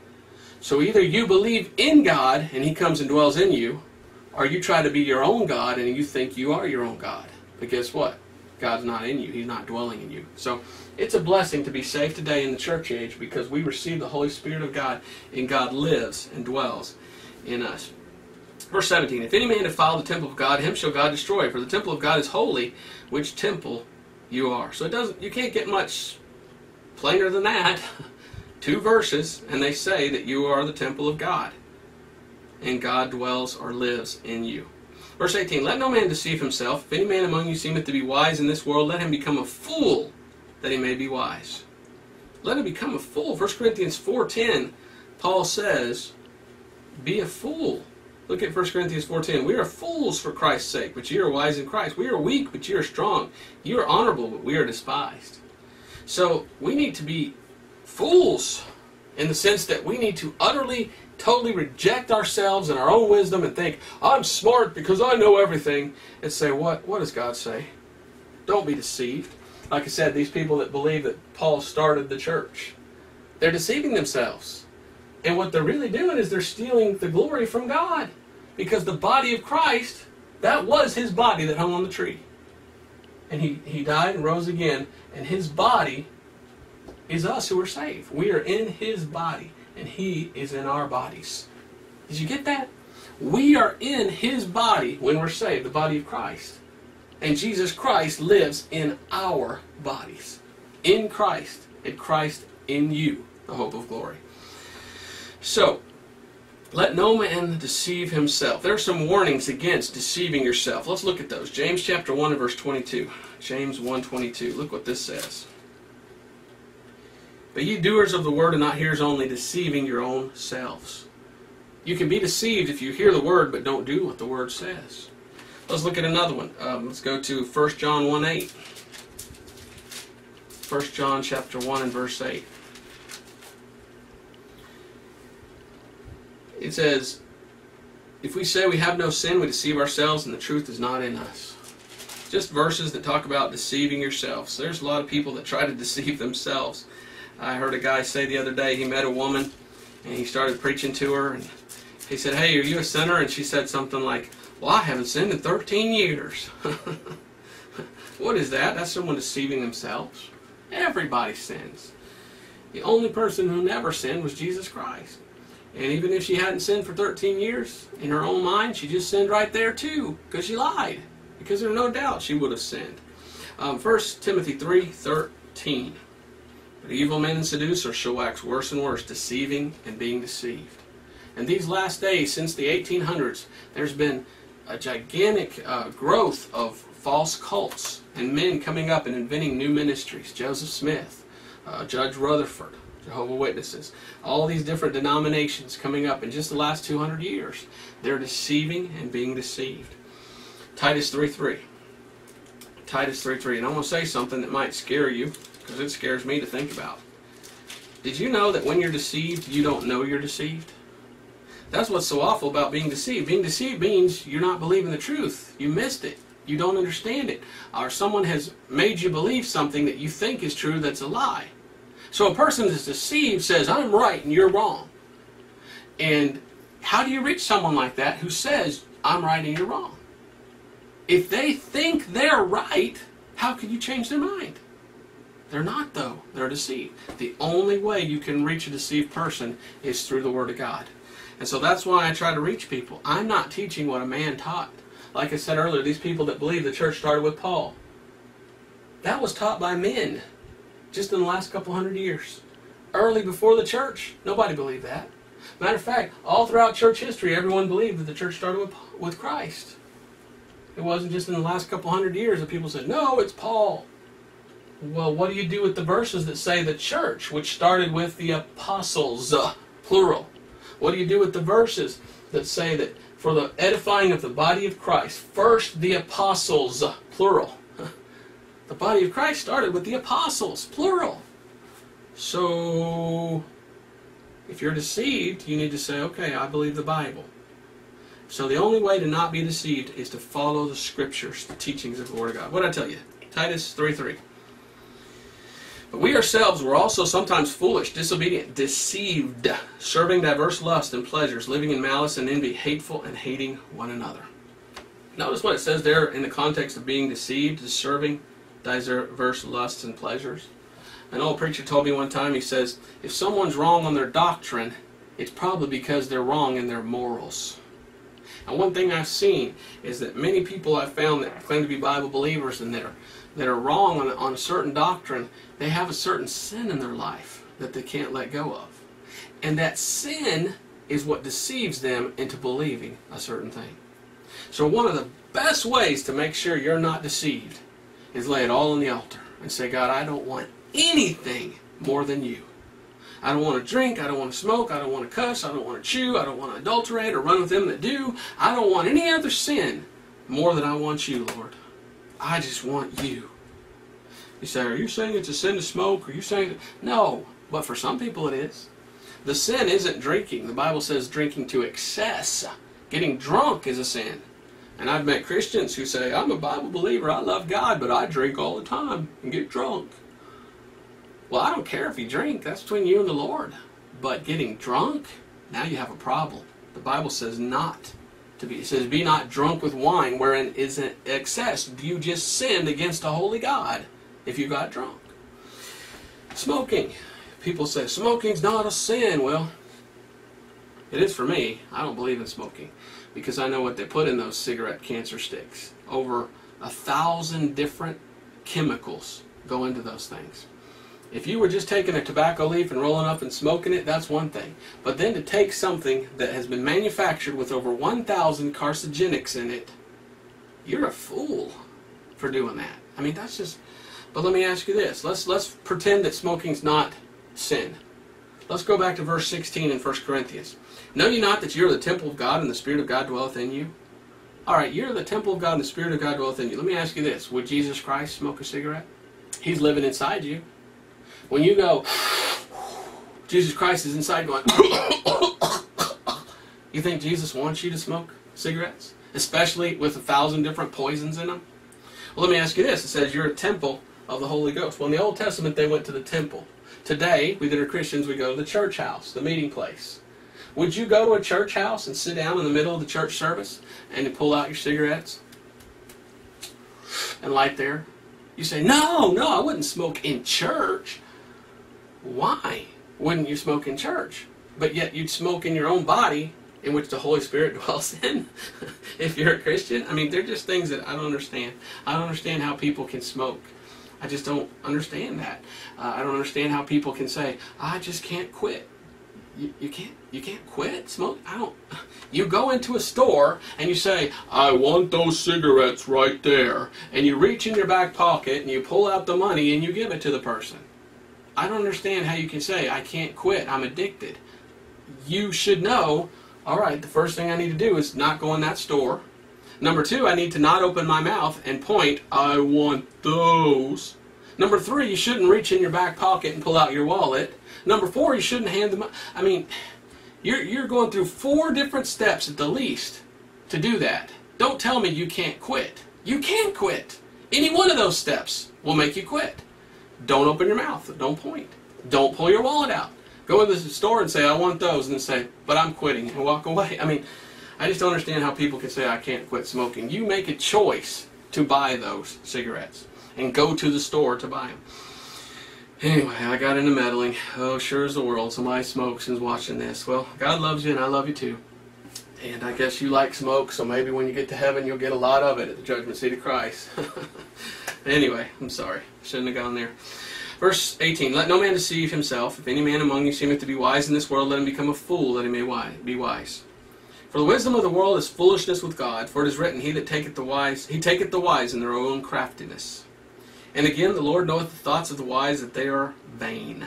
So either you believe in God and He comes and dwells in you, or you try to be your own God and you think you are your own God. But guess what? God's not in you. He's not dwelling in you. So it's a blessing to be saved today in the church age, because we receive the Holy Spirit of God, and God lives and dwells in us. Verse seventeen, "If any man defile the temple of God, him shall God destroy. For the temple of God is holy, which temple you are." So it doesn't. You can't get much plainer than that. Two verses, and they say that you are the temple of God, and God dwells or lives in you. Verse eighteen, "Let no man deceive himself. If any man among you seemeth to be wise in this world, let him become a fool, that he may be wise." Let him become a fool. First Corinthians four ten, Paul says, be a fool. Look at First Corinthians four ten. "We are fools for Christ's sake, but ye are wise in Christ. We are weak, but ye are strong. Ye are honorable, but we are despised." So we need to be fools in the sense that we need to utterly, totally reject ourselves and our own wisdom and think, I'm smart because I know everything, and say, what, what does God say? Don't be deceived. Like I said, these people that believe that Paul started the church, they're deceiving themselves. And what they're really doing is they're stealing the glory from God. Because the body of Christ, that was His body that hung on the tree. And he, he died and rose again. And His body is us who are saved. We are in His body, and He is in our bodies. Did you get that? We are in His body when we're saved, the body of Christ. And Jesus Christ lives in our bodies. In Christ, and Christ in you, the hope of glory. So, let no man deceive himself. There are some warnings against deceiving yourself. Let's look at those. James chapter one and verse twenty-two. James one twenty-two. Look what this says. But ye doers of the word and not hearers only, deceiving your own selves. You can be deceived if you hear the word but don't do what the word says. Let's look at another one. Um, let's go to First John one eight. First John chapter one and verse eight. It says, if we say we have no sin, we deceive ourselves and the truth is not in us. Just verses that talk about deceiving yourselves. There's a lot of people that try to deceive themselves. I heard a guy say the other day, he met a woman and he started preaching to her and he said, hey, are you a sinner? And she said something like, well, I haven't sinned in thirteen years. What is that? That's someone deceiving themselves. Everybody sins. The only person who never sinned was Jesus Christ. And even if she hadn't sinned for thirteen years, in her own mind, she just sinned right there too, because she lied. Because there's no doubt she would have sinned. Um, First Timothy three thirteen. But evil men and seducers shall wax worse and worse, deceiving and being deceived. And these last days, since the eighteen hundreds, there's been a gigantic uh, growth of false cults and men coming up and inventing new ministries. Joseph Smith, uh, Judge Rutherford, Jehovah's Witnesses, all these different denominations coming up in just the last two hundred years. They're deceiving and being deceived. Titus three three. Titus three three. And I'm going to say something that might scare you, because it scares me to think about. Did you know that when you're deceived, you don't know you're deceived? That's what's so awful about being deceived. Being deceived means you're not believing the truth. You missed it. You don't understand it. Or someone has made you believe something that you think is true that's a lie. So a person that's deceived says, I'm right and you're wrong. And how do you reach someone like that who says, I'm right and you're wrong? If they think they're right, how can you change their mind? They're not, though. They're deceived. The only way you can reach a deceived person is through the Word of God. And so that's why I try to reach people. I'm not teaching what a man taught. Like I said earlier, these people that believe the church started with Paul. That was taught by men just in the last couple hundred years. Early before the church, nobody believed that. Matter of fact, all throughout church history, everyone believed that the church started with, with Christ. It wasn't just in the last couple hundred years that people said, no, it's Paul. Well, what do you do with the verses that say the church, which started with the apostles, uh, plural? What do you do with the verses that say that for the edifying of the body of Christ, first the apostles, uh, plural? The body of Christ started with the apostles, plural. So, if you're deceived, you need to say, okay, I believe the Bible. So the only way to not be deceived is to follow the Scriptures, the teachings of the Word of God. What did I tell you? Titus three three. But we ourselves were also sometimes foolish, disobedient, deceived, serving diverse lusts and pleasures, living in malice and envy, hateful and hating one another. Notice what it says there in the context of being deceived, is serving diverse lusts and pleasures. An old preacher told me one time, he says, if someone's wrong on their doctrine, it's probably because they're wrong in their morals. And one thing I've seen is that many people I've found that claim to be Bible believers and that are, that are wrong on, on a certain doctrine, they have a certain sin in their life that they can't let go of. And that sin is what deceives them into believing a certain thing. So one of the best ways to make sure you're not deceived is lay it all on the altar and say, God, I don't want anything more than you. I don't want to drink, I don't want to smoke, I don't want to cuss, I don't want to chew, I don't want to adulterate or run with them that do. I don't want any other sin more than I want you, Lord. I just want you. You say, are you saying it's a sin to smoke? Are you saying... No, but for some people it is. The sin isn't drinking. The Bible says drinking to excess. Getting drunk is a sin. And I've met Christians who say, I'm a Bible believer, I love God, but I drink all the time and get drunk. Well, I don't care if you drink. That's between you and the Lord. But getting drunk, now you have a problem. The Bible says not to be. It says, be not drunk with wine, wherein is an excess. You just sinned against a holy God if you got drunk. Smoking. People say, smoking's not a sin. Well, it is for me. I don't believe in smoking because I know what they put in those cigarette cancer sticks. Over a thousand different chemicals go into those things. If you were just taking a tobacco leaf and rolling up and smoking it, that's one thing. But then to take something that has been manufactured with over one thousand carcinogenics in it, you're a fool for doing that. I mean, that's just... But let me ask you this. Let's, let's pretend that smoking's not sin. Let's go back to verse sixteen in First Corinthians. Know ye not that you are the temple of God, and the Spirit of God dwelleth in you? Alright, you're the temple of God, and the Spirit of God dwelleth in you. Let me ask you this. Would Jesus Christ smoke a cigarette? He's living inside you. When you go, Jesus Christ is inside going, you think Jesus wants you to smoke cigarettes? Especially with a thousand different poisons in them? Well, let me ask you this. It says you're a temple of the Holy Ghost. Well, in the Old Testament, they went to the temple. Today, we that are Christians, we go to the church house, the meeting place. Would you go to a church house and sit down in the middle of the church service and to pull out your cigarettes and light there? You say, no, no, I wouldn't smoke in church. Why wouldn't you smoke in church? But yet you'd smoke in your own body in which the Holy Spirit dwells in if you're a Christian? I mean, they're just things that I don't understand. I don't understand how people can smoke. I just don't understand that. Uh, I don't understand how people can say, I just can't quit. You, you can't you can't quit smoke? I don't. You go into a store and you say, I want those cigarettes right there. And you reach in your back pocket and you pull out the money and you give it to the person. I don't understand how you can say, I can't quit, I'm addicted. You should know, all right, the first thing I need to do is not go in that store. Number two, I need to not open my mouth and point, I want those. Number three, you shouldn't reach in your back pocket and pull out your wallet. Number four, you shouldn't hand them. I mean, you're, you're going through four different steps at the least to do that. Don't tell me you can't quit. You can quit. Any one of those steps will make you quit. Don't open your mouth. Don't point. Don't pull your wallet out. Go in the store and say, I want those, and then say, but I'm quitting, and walk away. I mean, I just don't understand how people can say, I can't quit smoking. You make a choice to buy those cigarettes and go to the store to buy them. Anyway, I got into meddling. Oh, sure as the world. Somebody smokes and is watching this. Well, God loves you and I love you too. And I guess you like smoke, so maybe when you get to heaven you'll get a lot of it at the judgment seat of Christ. Anyway, I'm sorry. Shouldn't have gone there. Verse eighteen, let no man deceive himself. If any man among you seemeth to be wise in this world, let him become a fool, that he may be wise. For the wisdom of the world is foolishness with God, for it is written, He that taketh the wise, he taketh the wise in their own craftiness. And again, the Lord knoweth the thoughts of the wise, that they are vain.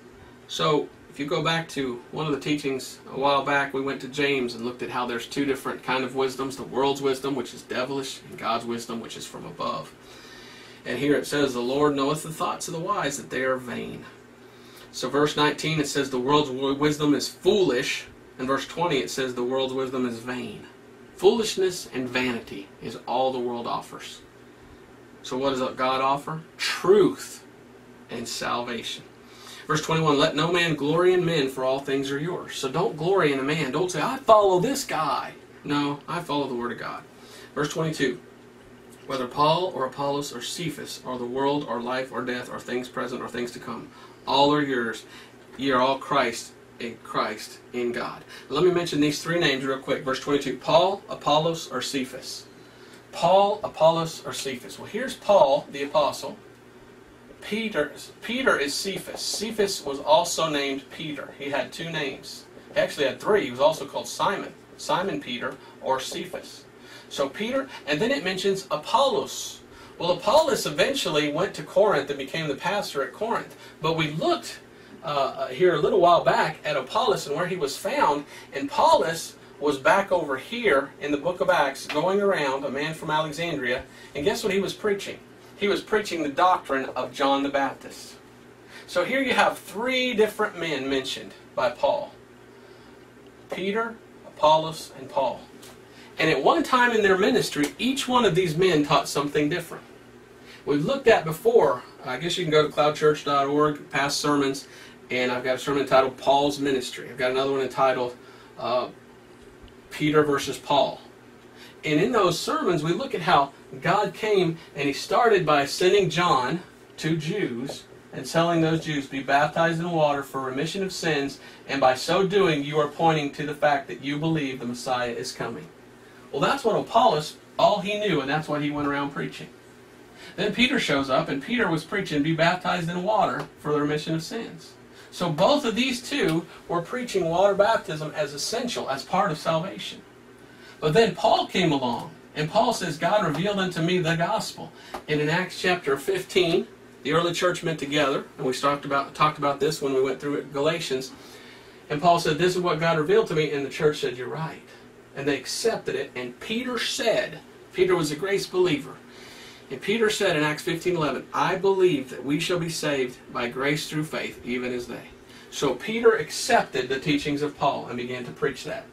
So, if you go back to one of the teachings a while back, we went to James and looked at how there's two different kind of wisdoms, the world's wisdom, which is devilish, and God's wisdom, which is from above. And here it says, the Lord knoweth the thoughts of the wise, that they are vain. So verse nineteen, it says the world's wisdom is foolish. And verse twenty, it says the world's wisdom is vain. Foolishness and vanity is all the world offers. So what does God offer? Truth and salvation. Verse twenty-one, let no man glory in men, for all things are yours. So don't glory in a man. Don't say, I follow this guy. No, I follow the Word of God. Verse twenty-two, whether Paul or Apollos or Cephas or the world or life or death or things present or things to come, all are yours. Ye are all Christ in Christ in God. Let me mention these three names real quick. Verse twenty-two, Paul, Apollos, or Cephas. Paul, Apollos, or Cephas. Well, here's Paul, the apostle. Peter, Peter is Cephas. Cephas was also named Peter. He had two names. He actually had three. He was also called Simon. Simon Peter, or Cephas. So Peter, and then it mentions Apollos. Well, Apollos eventually went to Corinth and became the pastor at Corinth. But we looked uh, here a little while back at Apollos and where he was found. And Apollos was back over here in the book of Acts, going around, a man from Alexandria. And guess what he was preaching? He was preaching the doctrine of John the Baptist. So here you have three different men mentioned by Paul. Peter, Apollos, and Paul. And at one time in their ministry, each one of these men taught something different. We've looked at before, I guess you can go to cloud church dot org, past sermons, and I've got a sermon entitled Paul's Ministry. I've got another one entitled uh, Peter versus Paul. And in those sermons, we look at how God came and He started by sending John to Jews and telling those Jews, be baptized in water for remission of sins, and by so doing, you are pointing to the fact that you believe the Messiah is coming. Well, that's what Apollos, all he knew, and that's what he went around preaching. Then Peter shows up, and Peter was preaching, be baptized in water for the remission of sins. So both of these two were preaching water baptism as essential, as part of salvation. But then Paul came along, and Paul says, God revealed unto me the gospel. And in Acts chapter fifteen, the early church met together, and we talked about, talked about this when we went through Galatians. And Paul said, this is what God revealed to me, and the church said, you're right. And they accepted it, and Peter said, Peter was a grace believer, and Peter said in Acts fifteen eleven, I believe that we shall be saved by grace through faith, even as they. So Peter accepted the teachings of Paul and began to preach that.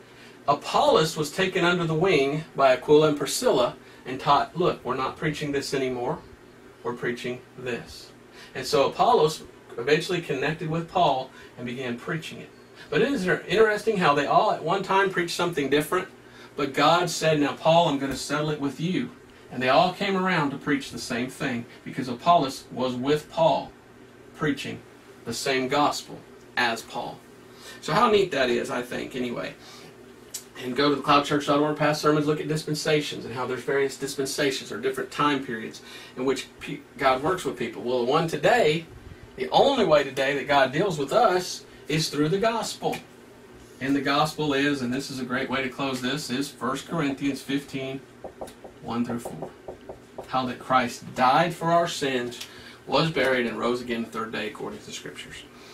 Apollos was taken under the wing by Aquila and Priscilla and taught, look, we're not preaching this anymore, we're preaching this. And so Apollos eventually connected with Paul and began preaching it. But isn't it interesting how they all at one time preached something different? But God said, now Paul, I'm going to settle it with you. And they all came around to preach the same thing, because Apollos was with Paul, preaching the same gospel as Paul. So how neat that is, I think, anyway. And go to the cloud church dot org, past sermons, look at dispensations and how there's various dispensations or different time periods in which God works with people. Well, the one today, the only way today that God deals with us is through the gospel. And the gospel is, and this is a great way to close this, is First Corinthians fifteen, one through four. How that Christ died for our sins, was buried, and rose again the third day according to the Scriptures.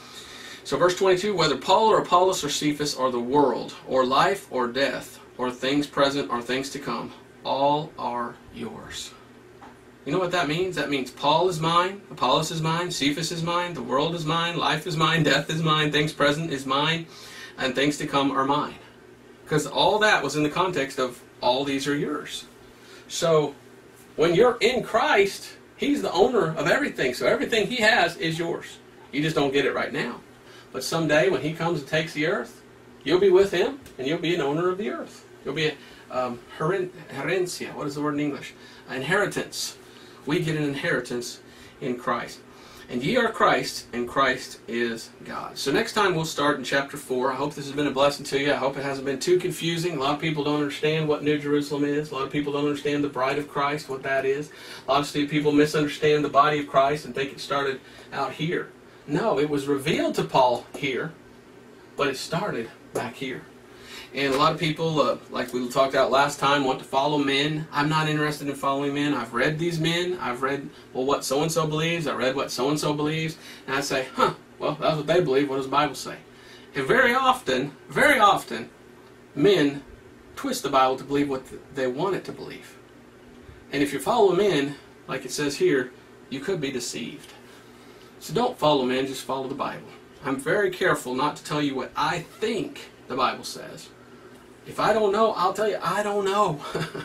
So verse twenty-two, whether Paul or Apollos or Cephas or the world, or life or death, or things present or things to come, all are yours. You know what that means? That means Paul is mine, Apollos is mine, Cephas is mine, the world is mine, life is mine, death is mine, things present is mine, and things to come are mine. Because all that was in the context of all these are yours. So when you're in Christ, He's the owner of everything. So everything He has is yours. You just don't get it right now. But someday when He comes and takes the earth, you'll be with Him, and you'll be an owner of the earth. You'll be a um, herencia. What is the word in English? Inheritance. We get an inheritance in Christ. And ye are Christ, and Christ is God. So next time we'll start in chapter four. I hope this has been a blessing to you. I hope it hasn't been too confusing. A lot of people don't understand what New Jerusalem is. A lot of people don't understand the bride of Christ, what that is. A lot of people misunderstand the body of Christ and think it started out here. No, it was revealed to Paul here, but it started back here. And a lot of people, uh, like we talked about last time, want to follow men. I'm not interested in following men. I've read these men. I've read, well, what so-and-so believes. I read what so-and-so believes. And I say, huh, well, that's what they believe. What does the Bible say? And very often, very often, men twist the Bible to believe what they want it to believe. And if you follow men, like it says here, you could be deceived. So don't follow men, just follow the Bible. I'm very careful not to tell you what I think the Bible says. If I don't know, I'll tell you, I don't know.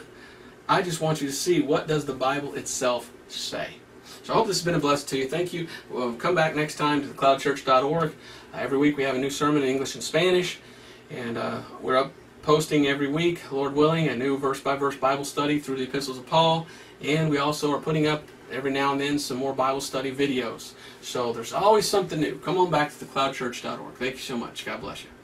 I just want you to see, what does the Bible itself say. So I hope this has been a blessing to you. Thank you. We'll come back next time to the cloud church dot org. Uh, every week we have a new sermon in English and Spanish. And uh, we're up posting every week, Lord willing, a new verse-by-verse Bible study through the epistles of Paul. And we also are putting up every now and then some more Bible study videos. So there's always something new. Come on back to the cloud church dot org. Thank you so much. God bless you.